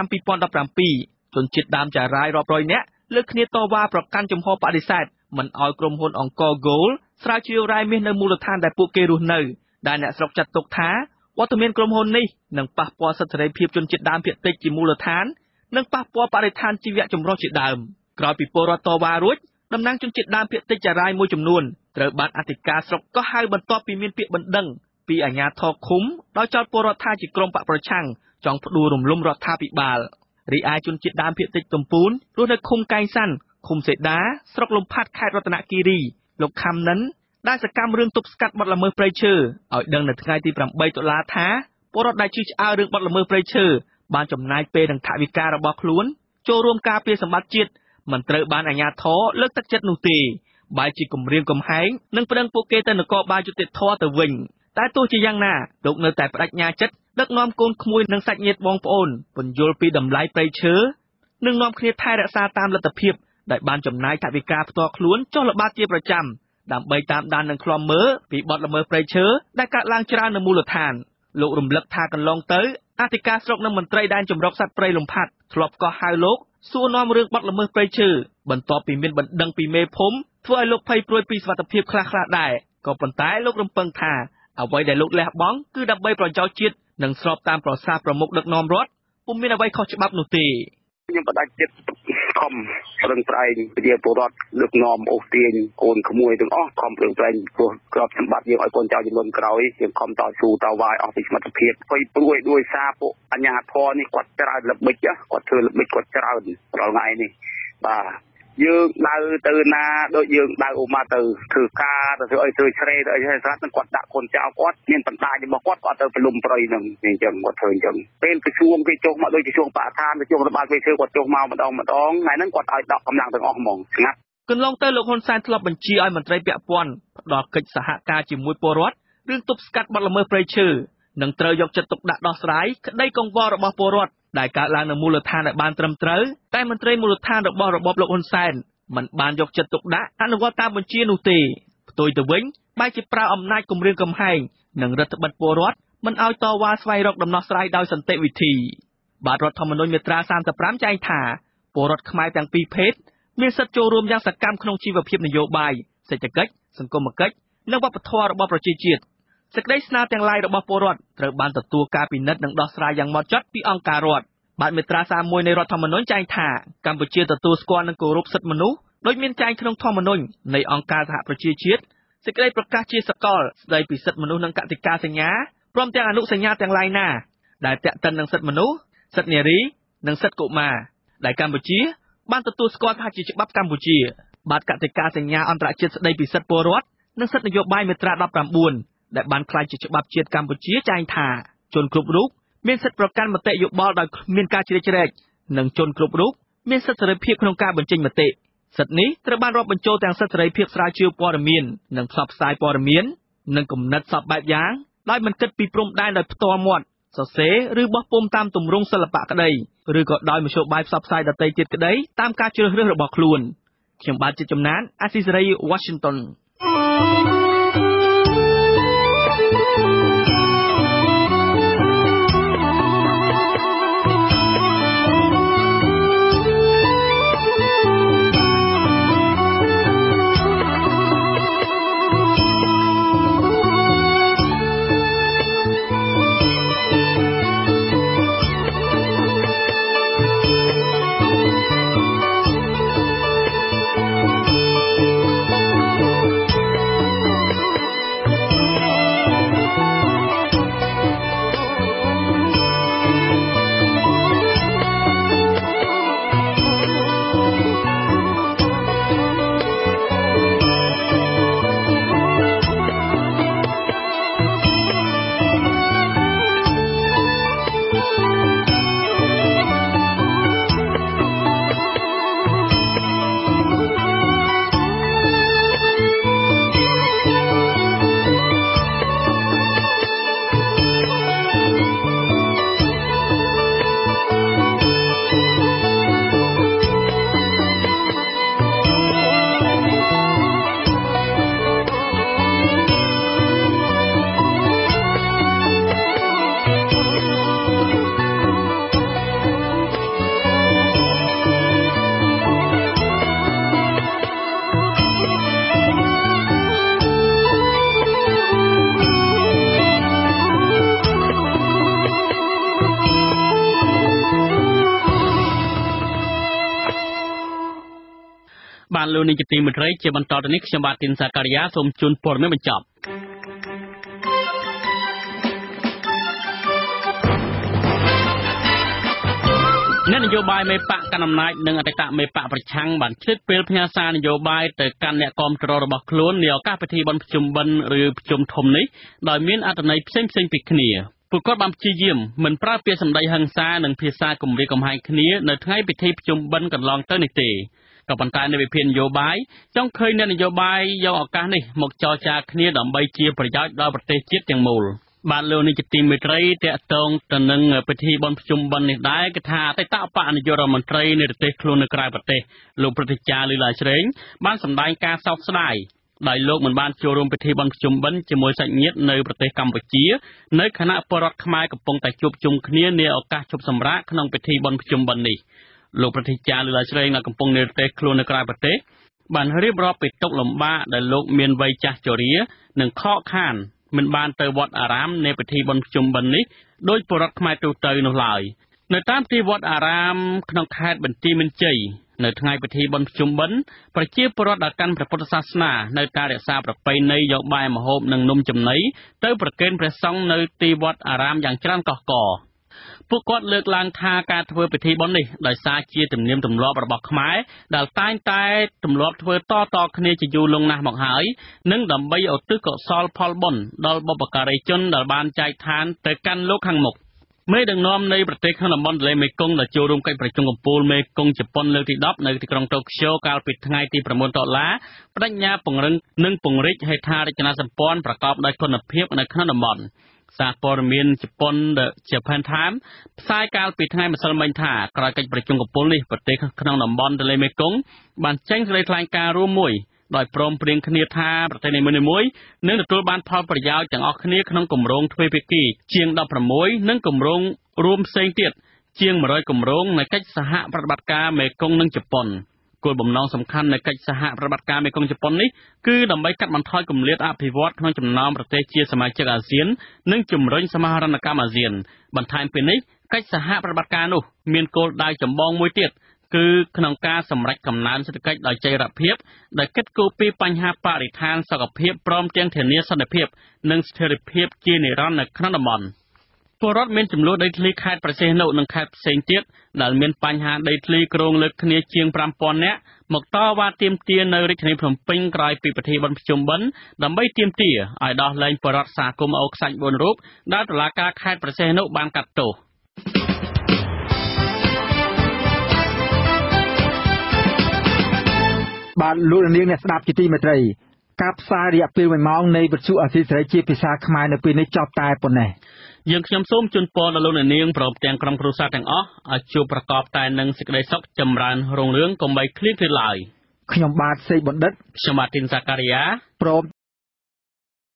2017ជនជាតិដើមចារាយរាប់រយនាក់លើកគ្នាតវ៉ាប្រកាន់ជំហរបដិសេធមិនឲ្យក្រុមហ៊ុនអង្គរ Gold ស្រាវជ្រាវរ៉ែមាសនៅមូលដ្ឋានដែលពួកគេរស់នៅដែលអ្នកស្រុកចាត់ទុកថាវត្តមានក្រុមហ៊ុននេះនឹងប៉ះពាល់សិទ្ធិសេរីភាពជនជាតិដើមភាគតិចជាមូលដ្ឋាននិងប៉ះពាល់បរិស្ថានជីវៈចម្រុះជាដើមក្រោយពីពលរដ្ឋតវ៉ារួចតំណាងជនជាតិដើមភាគតិចចារាយមួយចំនួនត្រូវបានអធិការស្រុកកោះហៅបន្ទាប់ពីមានពាក្យបណ្ដឹងពីអាជ្ញាធរឃុំដោយចោទពលរដ្ឋថាជាក្រុមបកប្រឆាំងចង់ផ្ដួលរំលំរដ្ឋាភិបាលរីឯជនជាតិដើមភាគតិចទំពូនរស់នៅឃុំកែងសាន់ឃុំសេដាស្រុកលំផាត់ខេត្តរតនគិរីលោកខំនិនដែលសកម្មរឿងទប់ស្កាត់បទល្មើសព្រៃឈើឲ្យដឹងនៅថ្ងៃទី8តុលាថាពលរដ្ឋដែលជឿឆ្អើររឿងបទល្មើសព្រៃឈើបានចំណាយពេលនិងថវិការបស់ខ្លួនចូលរួមការពារសម្បត្តិជាតិមិនត្រូវបានអាជ្ញាធរលើកទឹកចិត្តនោះទេបែរជាគំរាមកំហែងនិងប្តឹងពួកគេទៅនគរបាលយុតិធធម៌ទៅវិញតែទោះជាយ៉ាងណាលោកនៅតែបដិញ្ញាចិត្តដឹកនាំកូនក្មួយនិងសាច់ញាតិបងប្អូនពន្យល់ពីតម្លៃព្រៃឈើនិងនាំគ្នាថែរក្សាតាមលទ្ធភាពដែលបានចំណាយថវិកាផ្ទាល់ខ្លួនចុះល្បាតជាប្រចាំដើម្បីតាមដាននិងឃ្លាំមើលពីបទល្មើសព្រៃឈើដែលកើតឡើងច្រើននៅមូលដ្ឋានលោករំលឹកថាកន្លងទៅអធិការស្រុកនិងមន្ត្រីដែនចម្រុកសត្វព្រៃលំផាត់ធ្លាប់កោះហៅលោកសួរនាំរឿងបទល្មើសព្រៃឈើបន្ទាប់ពីមានបណ្ដឹងពីមេភូមិធ្វើឲ្យលោកភ័យព្រួយពីសុខភាពខ្លះៗដែរក៏ប៉ុន្តែលោករំពឹងថាអ្វីដែលលោកលះបង់គឺដើម្បីប្រយោជន៍ជាតិនិងស្របតាមប្រសាសន៍ប្រមុខដឹកនាំរដ្ឋពុំមានអ្វីខុសច្បាប់នោះទេខ្ញុំបដិចិត្តខំប្រឹងប្រែងប្រជាពលរដ្ឋលើកនាំអូសទាញកូនក្មួយទាំងអស់ខំប្រឹងប្រែងព្រោះក្របសម្បត្តិយើងឲ្យកូនចៅជំនាន់ក្រោយយើងខំតស៊ូតវ៉ាយអស់ពីសមត្ថភាពព្រួយដោយសារពួកអញ្ញាធរនេះគាត់ច្រើនល្បិចគាត់ធ្វើល្បិចគាត់ច្រើនរាល់ថ្ងៃនេះបាទយើងដើរទៅណាដូចយើងដើរអូម៉ាទៅធ្វើការទៅធ្វើអីធ្វើឆ្រេទៅអីស្រាប់នឹងគាត់ដាក់កូនចៅគាត់មានបណ្ដាញរបស់គាត់គាត់ទៅប្រលំប្រៃនឹងអញ្ចឹងគាត់ធ្វើអញ្ចឹងពេលក្រសួងគេចុះមកដូចក្រសួងបរិស្ថានក្រសួងរដ្ឋបាលគេធ្វើគាត់ចុះមកម្ដងថ្ងៃហ្នឹងគាត់ឲ្យដកកម្លាំងទាំងអស់ហ្មងស្ងាត់កន្លងទៅលោកហ៊ុនសែនធ្លាប់បញ្ជាឲ្យមន្ត្រីពាក់ព័ន្ធផ្ដល់កិច្ចសហការជាមួយពលរដ្ឋរឿងទប់ស្កាត់បទល្មើសព្រៃឈើនិងត្រូវយកចិត្តទុកដាក់ដោះស្រាយក្តីកង្វល់របស់ពលរដ្ឋដែលកើតឡើងនៅមូលដ្ឋានឲ្យបានត្រឹមត្រូវតែមន្ត្រីមូលដ្ឋានរបស់របបលោកហ៊ុនសែនមិនបានយកចិត្តទុកដាក់អនុវត្តតាមបញ្ជានោះទេផ្ទុយទៅវិញបែរជាប្រើអំណាចគំរាមកំហែងនិងរដ្ឋបិទពលរដ្ឋមិនឲ្យតវ៉ាស្វែងរកដំណោះស្រាយដោយសន្តិវិធីបាទរដ្ឋធម្មនុញ្ញមាត្រា35ចែងថាពលរដ្ឋខ្មែរទាំងពីរភេទមានសិទ្ធិចូលរួមយ៉ាងសកម្មក្នុងជីវភាពនយោបាយសេដ្ឋកិច្ចសង្គមគិច្ចនិងវប្បធម៌របស់ប្រជាជាតិសេចក្តីស្នើទាំងឡាយរបស់ពលរដ្ឋត្រូវបានទទួលការពិនិត្យនិងដោះស្រាយយ៉ាងហ្មត់ចត់ពីអង្គការរដ្ឋបាទមាត្រា31នៃរដ្ឋធម្មនុញ្ញចែងថាកម្ពុជាទទួលស្គាល់និងគោរពសិទ្ធិមនុស្សដោយមានចែងក្នុងធម្មនុញ្ញនៃអង្គការសហប្រជាជាតិសេចក្តីប្រកាសជាសកលស្តីពីសិទ្ធិមនុស្សនិងកតិកាសញ្ញាព្រមទាំងអនុសញ្ញាទាំងឡាយណាដែលទាក់ទិននឹងសិទ្ធិមនុស្សសិទ្ធិនារីនិងសិទ្ធិកុមារដែលកម្ពុជាបានទទួលស្គាល់ថាជាច្បាប់កម្ពុជាបាទកតិកាសញ្ញាអន្តរជាតិស្តីពីសិទ្ធិពលរដ្ឋនិងសិទ្ធិនយោបាយមាត្រា19ដែលបានក្លាយជាច្បាប់ជាតិកម្ពុជាចែងថាជនគ្រប់រូបមានសិទ្ធិប្រកាន់មតិយោបល់ដោយគ្មានការជ្រៀតជ្រែកនិងជនគ្រប់រូបមានសិទ្ធិសេរីភាពក្នុងការបញ្ចេញមតិសិទ្ធិនេះត្រូវបានរាប់បញ្ចូលទាំងសិទ្ធិសេរីភាពស្រាវជ្រាវព័ត៌មាននិងផ្សព្វផ្សាយព័ត៌មាននិងគំនិតសពបែបយ៉ាងដោយមិនគិតពីព្រំដែនដោយផ្ទាល់មាត់សរសេរឬបោះពុម្ពតាមទម្រង់សិល្បៈក្តីឬក៏ដោយមធ្យោបាយផ្សព្វផ្សាយដទៃទៀតក្តីតាមការជ្រើសរើសរបស់ខ្លួនខ្ញុំបាទជាចំណានអាស៊ីសេរី Washingtonបានលោកនាយកទីមេត្រីជាបន្តទៅនេះខ្ញុំបាទទីនសាការីយ៉ាសូមជូនព័ត៌មានបញ្ចប់អ្នកនយោបាយមេបកកណ្ដាលអំណាចនិងអតីតមេបកប្រឆាំងបានឆ្លៀតពេលផ្ញើសារនយោបាយទៅកាន់អ្នកគាំទ្ររបស់ខ្លួននាឱកាសពិធីបុណ្យភ្ជុំបិណ្ឌឬភ្ជុំធំនេះដោយមានអត្ថន័យផ្សេងៗពីគ្នាពួកគាត់បានព្យាយាមមិនប្រើពាក្យសម្ដីហិង្សានិងភាសាគំរាមកំហែងគ្នានៅថ្ងៃពិធីភ្ជុំបិណ្ឌកន្លងទៅនេះទេក៏ប៉ុន្តែនៅវិភាគនយោបាយចង់ឃើញអ្នកនយោបាយយកឱកាសនេះមកចរចាគ្នាដើម្បីជាប្រយោជន៍ដល់ប្រទេសជាតិទាំងមូលបាទលោកនាយកទីមេត្រីតេតងទៅនឹងពិធីបុណ្យភ្ជុំបិណ្ឌនេះដែរគឺថាអតីតបកនាយករដ្ឋមន្ត្រីនៃប្រទេសខ្លួននៅក្រៅប្រទេសលោកប្រតិចារលឺឡាស្រេងបានសម្ដែងការសោកស្ដាយដោយលោកមិនបានចូលរួមពិធីបុណ្យភ្ជុំបិណ្ឌជាមួយសាច់ញាតិនៅប្រទេសកម្ពុជានៅខណៈពលរដ្ឋខ្មែរកំពុងតែជួបជុំគ្នានាឱកាសជប់សម្រាកក្នុងពិធីបុណ្យភ្ជុំបិណ្ឌនេះលោកប្រតិចារលឺឡាស្រេងនៅកំពុងនៅប្រទេសខ្លួននៅក្រៅប្រទេសបានរៀបរាប់ពីទុក្ខលំបាកដែលលោកមានវ័យចាស់ជរានិងខកខានមិនបានទៅវត្តអារាមនៃពិធីបុណ្យភ្ជុំបិណ្ឌនេះដោយពលរដ្ឋខ្មែរទូទៅនោះឡើយនៅតាមទីវត្តអារាមក្នុងខេត្តបន្ទាយមានជ័យនៅថ្ងៃពិធីបុណ្យភ្ជុំបិណ្ឌប្រជាពលរដ្ឋដែលកាន់ព្រះពុទ្ធសាសនានៅការរក្សាប្រពៃណីយកបាយម្ហូបនិងនំចំណីទៅប្រគេនព្រះសង្ឃនៅទីវត្តអារាមយ៉ាងច្រើនកុះករពួកគាត់លើកឡើងថាការធ្វើពិធីបុណ្យនេះដោយសារជាទំនៀមទម្លាប់របស់ខ្មែរដែលតែងតែទម្លាប់ធ្វើតគ្នាជាយូរលង់ណាស់មកហើយនិងដើម្បីឧទ្ទិសកុសលផលបុណ្យដល់បុព្វការីជនដែលបានចែកឋានទៅកាន់លោកខាងមុខមេដឹកនាំនៃប្រទេសក្នុងតំបន់ទន្លេមេគង្គដែលចូលរួមកិច្ចប្រជុំកំពូលមេគង្គជប៉ុនលើកទី10នៅទីក្រុងតូក្យូកាលពីថ្ងៃទី9 តុលាបដិញ្ញាពង្រឹងនិងពង្រីកហេដ្ឋារចនាសម្ព័ន្ធប្រកបដោយគុណភាពនៅក្នុងតំបន់សារព័ត៌មានជប៉ុន The Japan Times ផ្សាយកាលពីថ្ងៃម្សិលមិញថាក្រោយកិច្ចប្រជុំកំពូលនេះប្រទេសក្នុងតំបន់ទន្លេមេគង្គបានចេញសេចក្តីថ្លែងការណ៍រួមមួយដោយព្រមព្រៀងគ្នាថាប្រទេសនីមួយៗនឹងទទួលបានផលប្រយោជន៍ទាំងអស់គ្នាក្នុងគម្រោងទ្វេភាគីជាង16និងគម្រោងរួមផ្សេងទៀតជាង100គម្រោងនៃកិច្ចសហប្រតិបត្តិការមេគង្គនិងជប៉ុនគោលបំណងសំខាន់នៃកិច្ចសហប្រតិបត្តិការមេគង្គជប៉ុននេះគឺដើម្បីកាត់បន្ថយគម្លាតអភិវឌ្ឍក្នុងចំណោមប្រទេសជាសមាជិកអាស៊ាននិងជំរុញសមាហរណកម្មអាស៊ានបន្ថែមពីនេះកិច្ចសហប្រតិបត្តិការនោះមានគោលដៅចម្បងមួយទៀតគឺក្នុងការសម្រេចកំណើនសេដ្ឋកិច្ចដោយចីរភាពដែលគិតគូរពីបញ្ហាបរិស្ថានសុខភាពព្រមទាំងធានាសន្តិភាពនិងស្ថិរភាពជានិរន្តរ៍នៅក្នុងតំបន់ពលរដ្ឋមានចំនួនដីធ្លីខេត្តប្រសេះនុនិងខេត្តផ្សេងទៀតដែលមានបញ្ហាដីធ្លីគ្រោងលើកគ្នាជាង 5000 នាក់មកតវ៉ាទាមទារនៅរាជធានីភ្នំពេញក្រោយពីពិធីបុណ្យភ្ជុំបិណ្ឌដើម្បីទាមទារឲ្យដោះលែងពលរដ្ឋសហគមន៍អូខ្សាច់4រូបដែលតុលាការខេត្តប្រសេះនុបានកាត់ទោសបាទលោកនាងអ្នកស្ដាប់ជាទីមេត្រីការផ្សាយរយៈពេល1ម៉ោងនៃវិទ្យុអាស៊ីសេរីជាភាសាខ្មែរនៅពេលនេះចប់តែប៉ុណ្ណេះយើងខ្ញុំសូមជូនពរដល់លោកនាងព្រមទាំងក្រុមគ្រួសារទាំងអស់ឲ្យជួបប្រកបតែនឹងសេចក្តីសុខចម្រើនរុងរឿងកុំបីឃ្លៀងឃ្លាតឡើយខ្ញុំបាទសេកបណ្ឌិតខ្ញុំបាទទីនសាការីយ៉ាព្រម